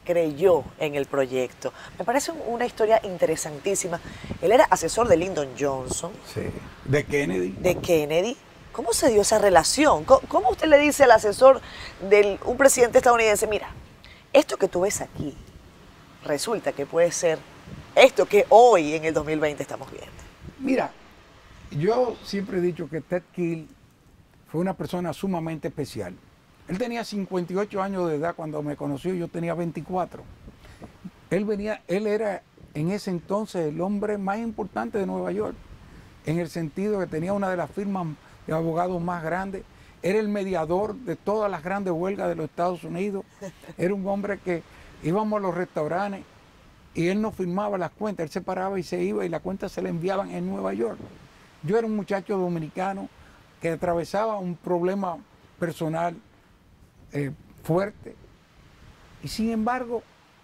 creyó en el proyecto. Me parece una historia interesantísima. Él era asesor de Lyndon Johnson. Sí, de Kennedy. De Kennedy. ¿Cómo se dio esa relación? ¿Cómo usted le dice al asesor de un presidente estadounidense, mira, esto que tú ves aquí, resulta que puede ser esto que hoy en el 2020 estamos viendo? Mira, yo siempre he dicho que Ted Keel fue una persona sumamente especial. Él tenía 58 años de edad cuando me conoció, yo tenía 24. Él era en ese entonces el hombre más importante de Nueva York, en el sentido que tenía una de las firmas de abogados más grandes, era el mediador de todas las grandes huelgas de los Estados Unidos, era un hombre que íbamos a los restaurantes y él no firmaba las cuentas, él se paraba y se iba y las cuentas se le enviaban en Nueva York. Yo era un muchacho dominicano que atravesaba un problema personal fuerte y sin embargo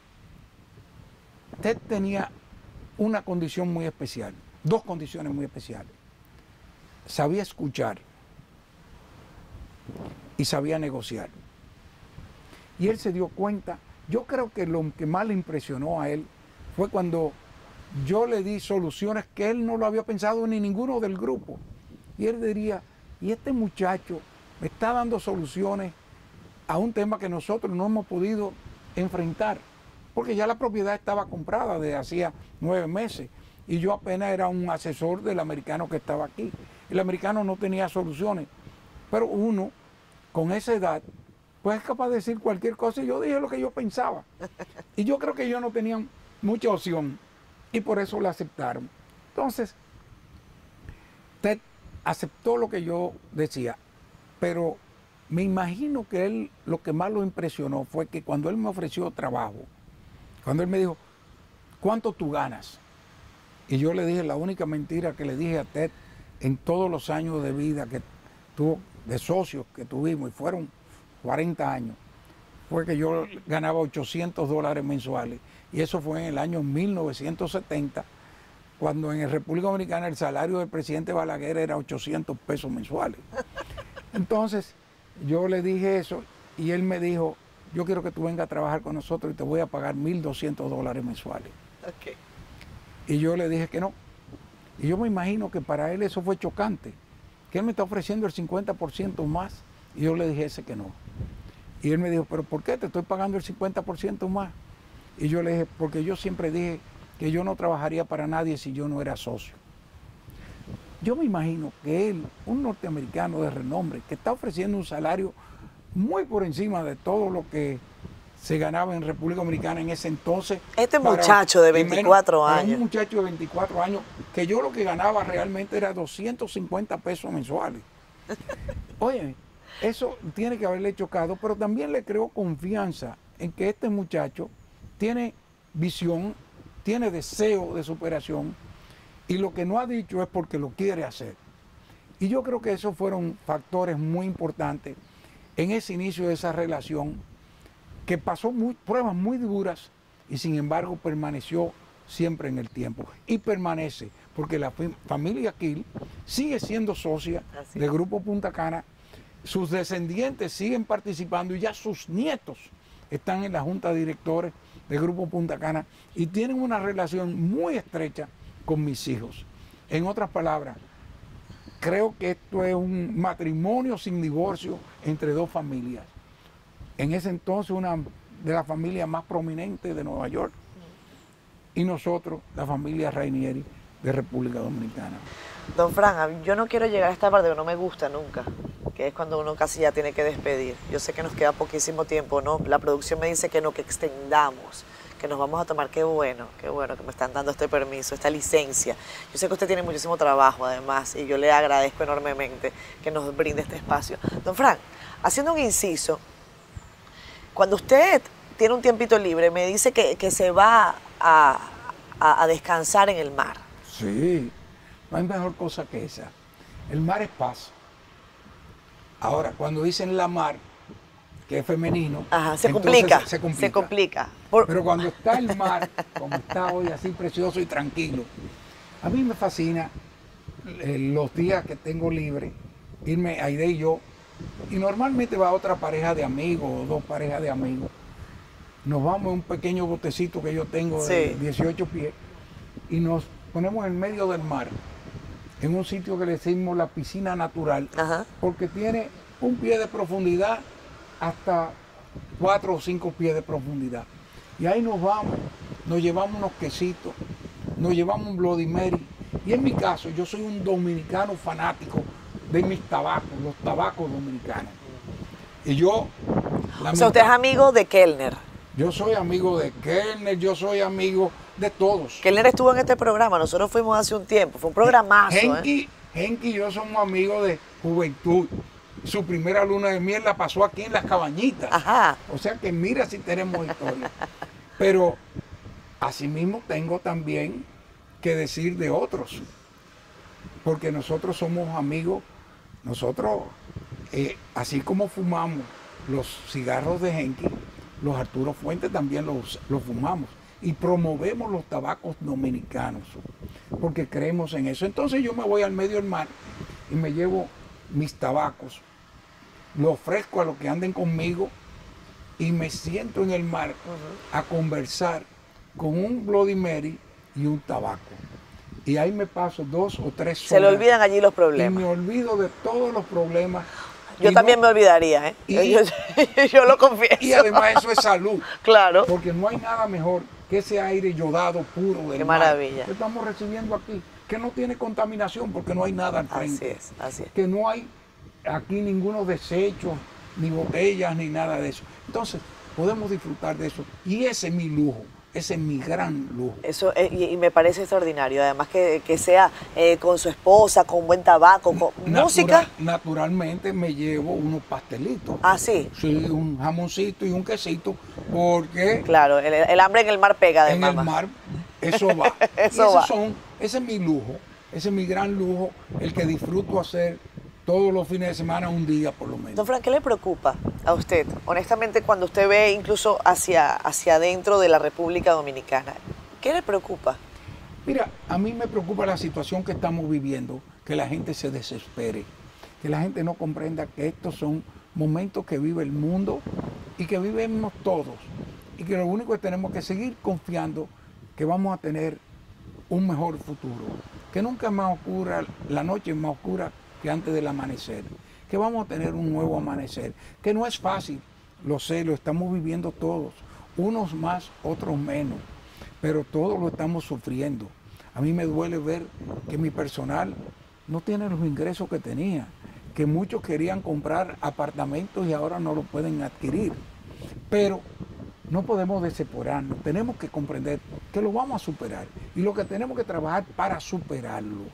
Ted tenía una condición muy especial, dos condiciones muy especiales. Sabía escuchar y sabía negociar. Y él se dio cuenta, yo creo que lo que más le impresionó a él fue cuando yo le di soluciones que él no lo había pensado ni ninguno del grupo. Y él diría, y este muchacho me está dando soluciones a un tema que nosotros no hemos podido enfrentar, porque ya la propiedad estaba comprada desde hacía 9 meses y yo apenas era un asesor del americano que estaba aquí. El americano no tenía soluciones, pero uno con esa edad pues es capaz de decir cualquier cosa y yo dije lo que yo pensaba. Y yo creo que ellos no tenían mucha opción y por eso lo aceptaron. Entonces, Ted aceptó lo que yo decía, pero me imagino que él lo que más lo impresionó fue que cuando él me ofreció trabajo, cuando él me dijo, ¿cuánto tú ganas? Y yo le dije la única mentira que le dije a Ted en todos los años de vida que tuvo, de socios que tuvimos, y fueron 40 años, fue que yo ganaba $800 mensuales. Y eso fue en el año 1970, cuando en República Dominicana el salario del presidente Balaguer era 800 pesos mensuales. Entonces, yo le dije eso y él me dijo, yo quiero que tú vengas a trabajar con nosotros y te voy a pagar $1,200 mensuales. Okay. Y yo le dije que no. Y yo me imagino que para él eso fue chocante, que él me está ofreciendo el 50% más. Y yo le dije ese que no. Y él me dijo, ¿pero por qué te estoy pagando el 50% más? Y yo le dije, porque yo siempre dije que yo no trabajaría para nadie si yo no era socio. Yo me imagino que él, un norteamericano de renombre, que está ofreciendo un salario muy por encima de todo lo que se ganaba en República Dominicana en ese entonces. Este muchacho de 24 años. Un muchacho de 24 años, que yo lo que ganaba realmente era 250 pesos mensuales. Oye, eso tiene que haberle chocado, pero también le creó confianza en que este muchacho tiene visión, tiene deseo de superación y lo que no ha dicho es porque lo quiere hacer. Y yo creo que esos fueron factores muy importantes en ese inicio de esa relación que pasó pruebas muy duras y sin embargo permaneció siempre en el tiempo y permanece porque la familia Keel sigue siendo socia del Grupo Punta Cana, sus descendientes siguen participando y ya sus nietos están en la junta de directores del Grupo Punta Cana y tienen una relación muy estrecha con mis hijos. En otras palabras, creo que esto es un matrimonio sin divorcio entre dos familias. En ese entonces una de las familias más prominentes de Nueva York y nosotros, la familia Rainieri de República Dominicana. Don Fran, yo no quiero llegar a esta parte que no me gusta nunca, que es cuando uno casi ya tiene que despedir. Yo sé que nos queda poquísimo tiempo, ¿no? La producción me dice que no, que extendamos, que nos vamos a tomar. Qué bueno que me están dando este permiso, esta licencia. Yo sé que usted tiene muchísimo trabajo además y yo le agradezco enormemente que nos brinde este espacio. Don Fran, haciendo un inciso, cuando usted tiene un tiempito libre, me dice que se va a descansar en el mar. Sí, no hay mejor cosa que esa. El mar es paz. Ahora, cuando dicen la mar, que es femenino, ajá, se complica. Pero cuando está el mar, como está hoy así precioso y tranquilo, a mí me fascina los días que tengo libre, irme Aide y yo, y normalmente va otra pareja de amigos o dos parejas de amigos, nos vamos en un pequeño botecito que yo tengo Sí. de 18 pies y nos ponemos en medio del mar, en un sitio que le decimos la piscina natural, Ajá. porque tiene un pie de profundidad hasta 4 o 5 pies de profundidad. Y ahí nos vamos, nos llevamos unos quesitos, nos llevamos un Bloody Mary. Y en mi caso, yo soy un dominicano fanático de mis tabacos, los tabacos dominicanos. Y yo... O sea, usted es amigo de Kellner. Yo soy amigo de Kellner, yo soy amigo de todos. Kellner estuvo en este programa, nosotros fuimos hace un tiempo, fue un programazo. Henky y yo somos amigos de juventud. Su primera luna de miel la pasó aquí en Las Cabañitas. Ajá. O sea que mira si tenemos historia. Pero asimismo tengo también que decir de otros. Porque nosotros somos amigos, nosotros, así como fumamos los cigarros de Henky, los Arturo Fuentes también los fumamos. Y promovemos los tabacos dominicanos, porque creemos en eso. Entonces yo me voy al medio del mar y me llevo mis tabacos, lo ofrezco a los que anden conmigo y me siento en el mar a conversar con un Bloody Mary y un tabaco. Y ahí me paso 2 o 3 horas. Se le olvidan allí los Y problemas. me olvido de todos los problemas. Yo Y también no- me olvidaría, ¿eh? y- Yo lo confieso. Y además eso es salud. Claro. Porque no hay nada mejor que ese aire yodado puro del Qué mar maravilla. que estamos recibiendo aquí, que no tiene contaminación porque no hay nada al frente. Así es. Que no hay aquí ningunos desechos, ni botellas, ni nada de eso. Entonces, podemos disfrutar de eso. Y ese es mi lujo, ese es mi gran lujo. Eso y me parece extraordinario, además que sea con su esposa, con buen tabaco, con música. Naturalmente me llevo unos pastelitos. Ah, sí. Sí, un jamoncito y un quesito, porque Claro, el hambre en el mar pega de en mamá. el mar eso va. Eso y va. Ese es mi lujo, ese es mi gran lujo, el que disfruto hacer todos los fines de semana, un día por lo menos. Don Frank, ¿qué le preocupa a usted? Honestamente, cuando usted ve incluso hacia adentro de la República Dominicana, ¿qué le preocupa? Mira, a mí me preocupa la situación que estamos viviendo, que la gente se desespere, que la gente no comprenda que estos son momentos que vive el mundo y que vivimos todos, y que lo único que tenemos que seguir confiando que vamos a tener un mejor futuro, que nunca más oscura, la noche es más oscura que antes del amanecer, que vamos a tener un nuevo amanecer, que no es fácil, lo sé, lo estamos viviendo todos, unos más, otros menos, pero todos lo estamos sufriendo. A mí me duele ver que mi personal no tiene los ingresos que tenía, que muchos querían comprar apartamentos y ahora no lo pueden adquirir, pero no podemos desesperarnos, tenemos que comprender que lo vamos a superar y lo que tenemos que trabajar para superarlo.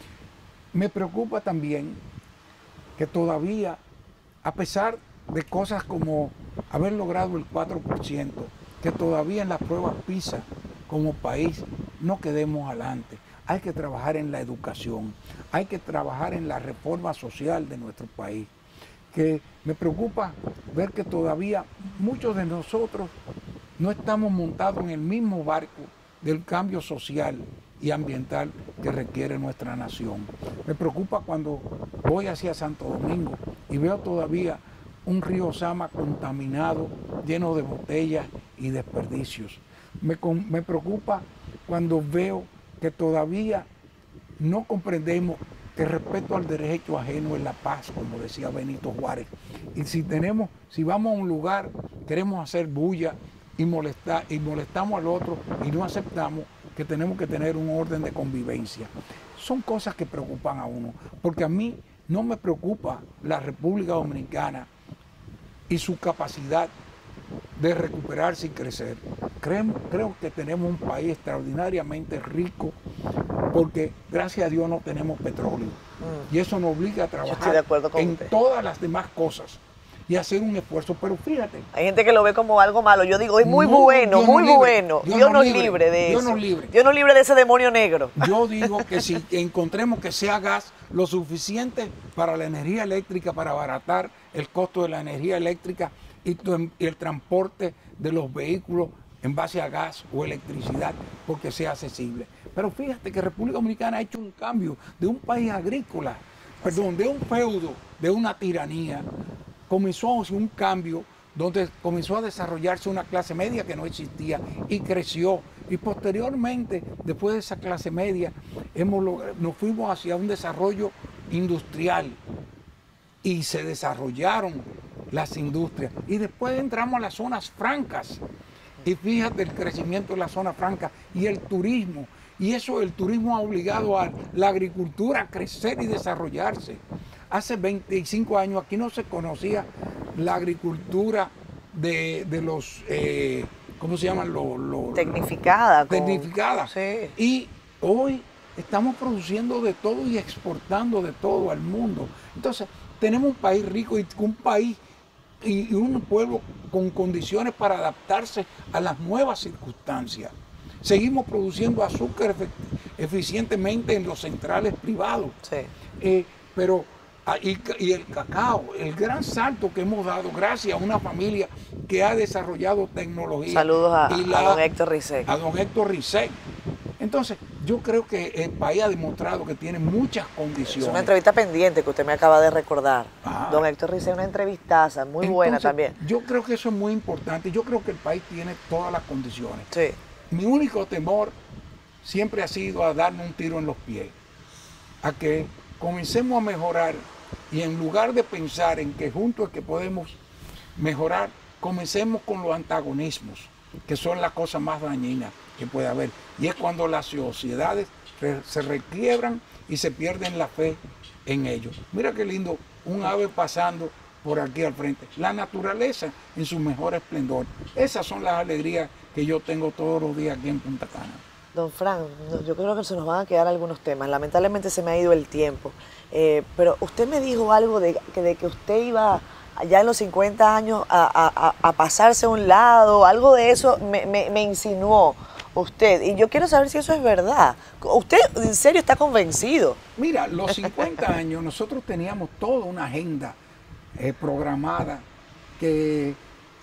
Me preocupa también que todavía, a pesar de cosas como haber logrado el 4%, que todavía en las pruebas PISA como país no quedemos adelante. Hay que trabajar en la educación, hay que trabajar en la reforma social de nuestro país. Que me preocupa ver que todavía muchos de nosotros no estamos montados en el mismo barco del cambio social y ambiental que requiere nuestra nación. Me preocupa cuando voy hacia Santo Domingo y veo todavía un río Sama contaminado, lleno de botellas y desperdicios. Me preocupa cuando veo que todavía no comprendemos que el respeto al derecho ajeno es la paz, como decía Benito Juárez. Y si vamos a un lugar, queremos hacer bulla y molestamos al otro y no aceptamos que tenemos que tener un orden de convivencia. Son cosas que preocupan a uno, porque a mí no me preocupa la República Dominicana y su capacidad de recuperarse y crecer. Creo que tenemos un país extraordinariamente rico, porque gracias a Dios no tenemos petróleo. Y eso nos obliga a estoy de trabajar acuerdo con en usted. todas las demás cosas y hacer un esfuerzo. Pero fíjate, Hay gente que lo ve como algo malo. Yo digo, es muy No, bueno, Dios muy nos libre, bueno. Dios Dios nos nos libre, libre de Dios eso. nos libre. Dios nos libre de ese demonio negro. yo digo que si encontremos que sea gas lo suficiente para la energía eléctrica, para abaratar el costo de la energía eléctrica y el transporte de los vehículos en base a gas o electricidad, porque sea accesible. Pero fíjate que República Dominicana ha hecho un cambio de un país agrícola, perdón, de un feudo, de una tiranía, comenzó un cambio donde comenzó a desarrollarse una clase media que no existía y creció. Y posteriormente, después de esa clase media, nos fuimos hacia un desarrollo industrial y se desarrollaron las industrias. Y después entramos a las zonas francas. Y fíjate el crecimiento de la zona franca y el turismo. Y eso, el turismo ha obligado a la agricultura a crecer y desarrollarse. Hace 25 años aquí no se conocía la agricultura de los, ¿cómo se llaman? Tecnificada. Tecnificada. Sí. Y hoy estamos produciendo de todo y exportando de todo al mundo. Entonces, tenemos un país rico y un país y un pueblo con condiciones para adaptarse a las nuevas circunstancias. Seguimos produciendo azúcar eficientemente en los centrales privados. Sí. Y el cacao, el gran salto que hemos dado gracias a una familia que ha desarrollado tecnología. Saludos a don Héctor Rizek. A don Héctor Rizek. Entonces, yo creo que el país ha demostrado que tiene muchas condiciones. Es una entrevista pendiente que usted me acaba de recordar. Don Héctor Rizek, una entrevistaza muy buena también. Yo creo que eso es muy importante. Yo creo que el país tiene todas las condiciones. Sí. Mi único temor siempre ha sido a darme un tiro en los pies, a que comencemos a mejorar y en lugar de pensar en que juntos es que podemos mejorar, comencemos con los antagonismos, que son las cosas más dañinas que puede haber. Y es cuando las sociedades se requiebran y se pierden la fe en ellos. Mira qué lindo, un ave pasando por aquí al frente. La naturaleza en su mejor esplendor. Esas son las alegrías que yo tengo todos los días aquí en Punta Cana. Don Frank, yo creo que se nos van a quedar algunos temas. Lamentablemente se me ha ido el tiempo. Pero usted me dijo algo de que usted iba ya en los 50 años a pasarse a un lado. Algo de eso me insinuó usted. Y yo quiero saber si eso es verdad. ¿Usted en serio está convencido? Mira, los 50 años nosotros teníamos toda una agenda programada de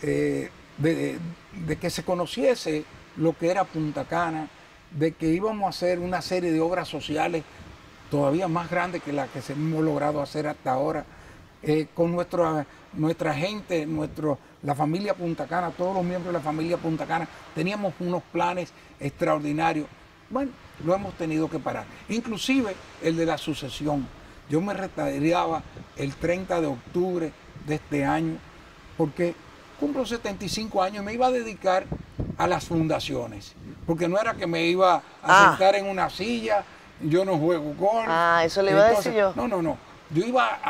que se conociese lo que era Punta Cana, de que íbamos a hacer una serie de obras sociales todavía más grandes que las que hemos logrado hacer hasta ahora, con nuestra gente, la familia Punta Cana, todos los miembros de la familia Punta Cana, teníamos unos planes extraordinarios. Bueno, lo hemos tenido que parar. Inclusive el de la sucesión. Yo me retiraba el 30 de octubre de este año porque cumplo 75 años y me iba a dedicar a las fundaciones. Porque no era que me iba a sentar en una silla, yo no juego golf. Eso le iba a decir yo. No. Yo iba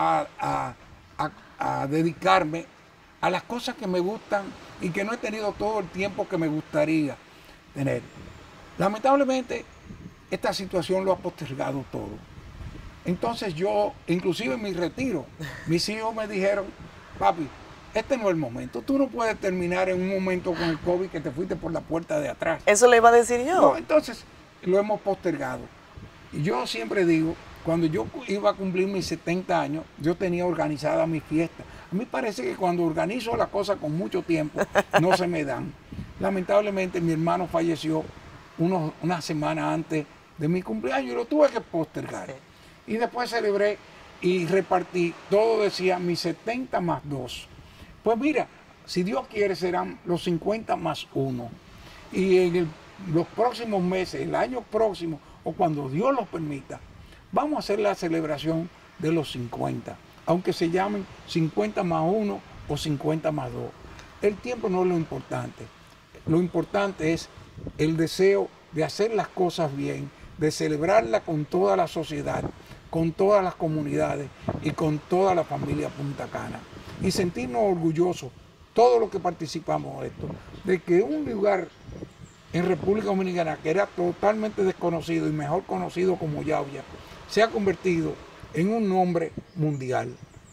a dedicarme a las cosas que me gustan y que no he tenido todo el tiempo que me gustaría tener. Lamentablemente, esta situación lo ha postergado todo. Entonces yo, inclusive en mi retiro, mis hijos me dijeron, papi, este no es el momento. Tú no puedes terminar en un momento con el COVID que te fuiste por la puerta de atrás. Eso le iba a decir yo. No, entonces lo hemos postergado. Y yo siempre digo, cuando yo iba a cumplir mis 70 años, yo tenía organizada mi fiesta. A mí parece que cuando organizo las cosas con mucho tiempo, no se me dan. Lamentablemente mi hermano falleció una semana antes de mi cumpleaños y lo tuve que postergar. Sí. Y después celebré y repartí, todo decía mis 70 más 2. Pues mira, si Dios quiere serán los 50 más 1. Y en los próximos meses, el año próximo, o cuando Dios lo permita, vamos a hacer la celebración de los 50, aunque se llamen 50 más 1 o 50 más 2. El tiempo no es lo importante. Lo importante es el deseo de hacer las cosas bien, de celebrarla con toda la sociedad, con todas las comunidades y con toda la familia Punta Cana. Y sentirnos orgullosos, todos los que participamos de esto, de que un lugar en República Dominicana que era totalmente desconocido y mejor conocido como Yauya, se ha convertido en un nombre mundial.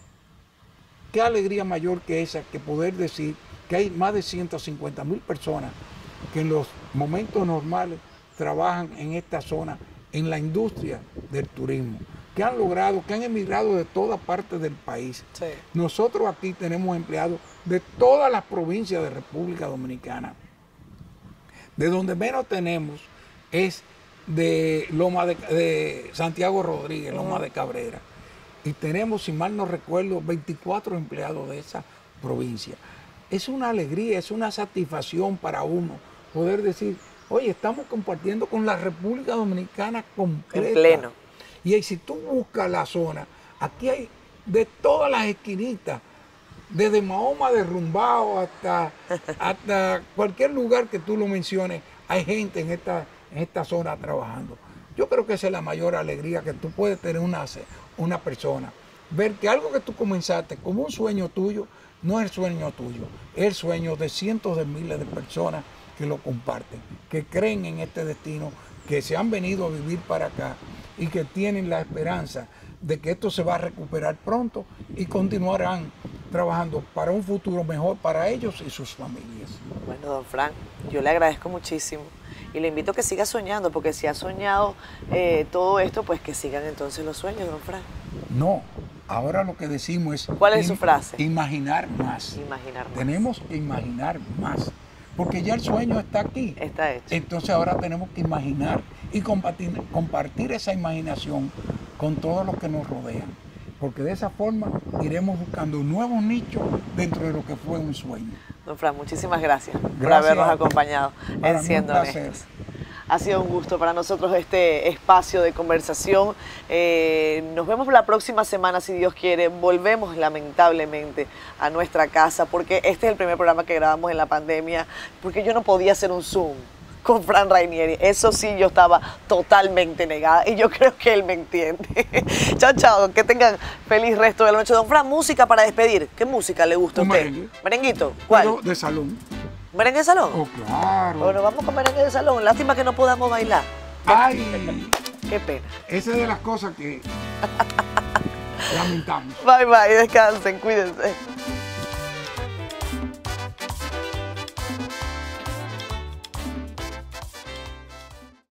Qué alegría mayor que esa, que poder decir que hay más de 150.000 personas que en los momentos normales trabajan en esta zona, en la industria del turismo, que han logrado, que han emigrado de todas partes del país. Sí. Nosotros aquí tenemos empleados de todas las provincias de República Dominicana. De donde menos tenemos es de de Santiago Rodríguez, Loma de Cabrera. Y tenemos, si mal no recuerdo, 24 empleados de esa provincia. es una alegría, es una satisfacción para uno poder decir, oye, estamos compartiendo con la República Dominicana completa. En pleno. Y si tú buscas la zona, aquí hay de todas las esquinitas, desde Mahoma derrumbado hasta cualquier lugar que tú lo menciones, hay gente en esta zona trabajando. Yo creo que esa es la mayor alegría que tú puedes tener una persona. Ver que algo que tú comenzaste como un sueño tuyo, no es el sueño tuyo, es el sueño de cientos de miles de personas que lo comparten, que creen en este destino, que se han venido a vivir para acá y que tienen la esperanza de que esto se va a recuperar pronto y continuarán trabajando para un futuro mejor para ellos y sus familias. Bueno, don Frank, yo le agradezco muchísimo y le invito a que siga soñando, porque si ha soñado todo esto, pues que sigan entonces los sueños, don Frank. No, ahora lo que decimos es... ¿Cuál es su frase? Imaginar más. Imaginar más. Tenemos que imaginar más, porque ya el sueño está aquí. Está hecho. Entonces ahora tenemos que imaginar y compartir esa imaginación con todos los que nos rodean, porque de esa forma iremos buscando nuevos nichos dentro de lo que fue un sueño. Don Fran, muchísimas gracias por habernos acompañado en Siendo Honestos. Ha sido un gusto para nosotros este espacio de conversación. Nos vemos la próxima semana, si Dios quiere. Volvemos lamentablemente a nuestra casa, porque este es el primer programa que grabamos en la pandemia, porque yo no podía hacer un Zoom con Fran Rainieri. Eso sí, yo estaba totalmente negada y yo creo que él me entiende. Chao, chao. Que tengan feliz resto de la noche. Don Fran, música para despedir. ¿Qué música le gusta a usted? Merengue. ¿Merenguito? ¿Cuál? Pero de salón. ¿Merengue de salón? Oh, claro. Bueno, vamos con merengue de salón. Lástima que no podamos bailar. Ay, qué pena. Esa es de las cosas que lamentamos. Bye, bye. Descansen. Cuídense.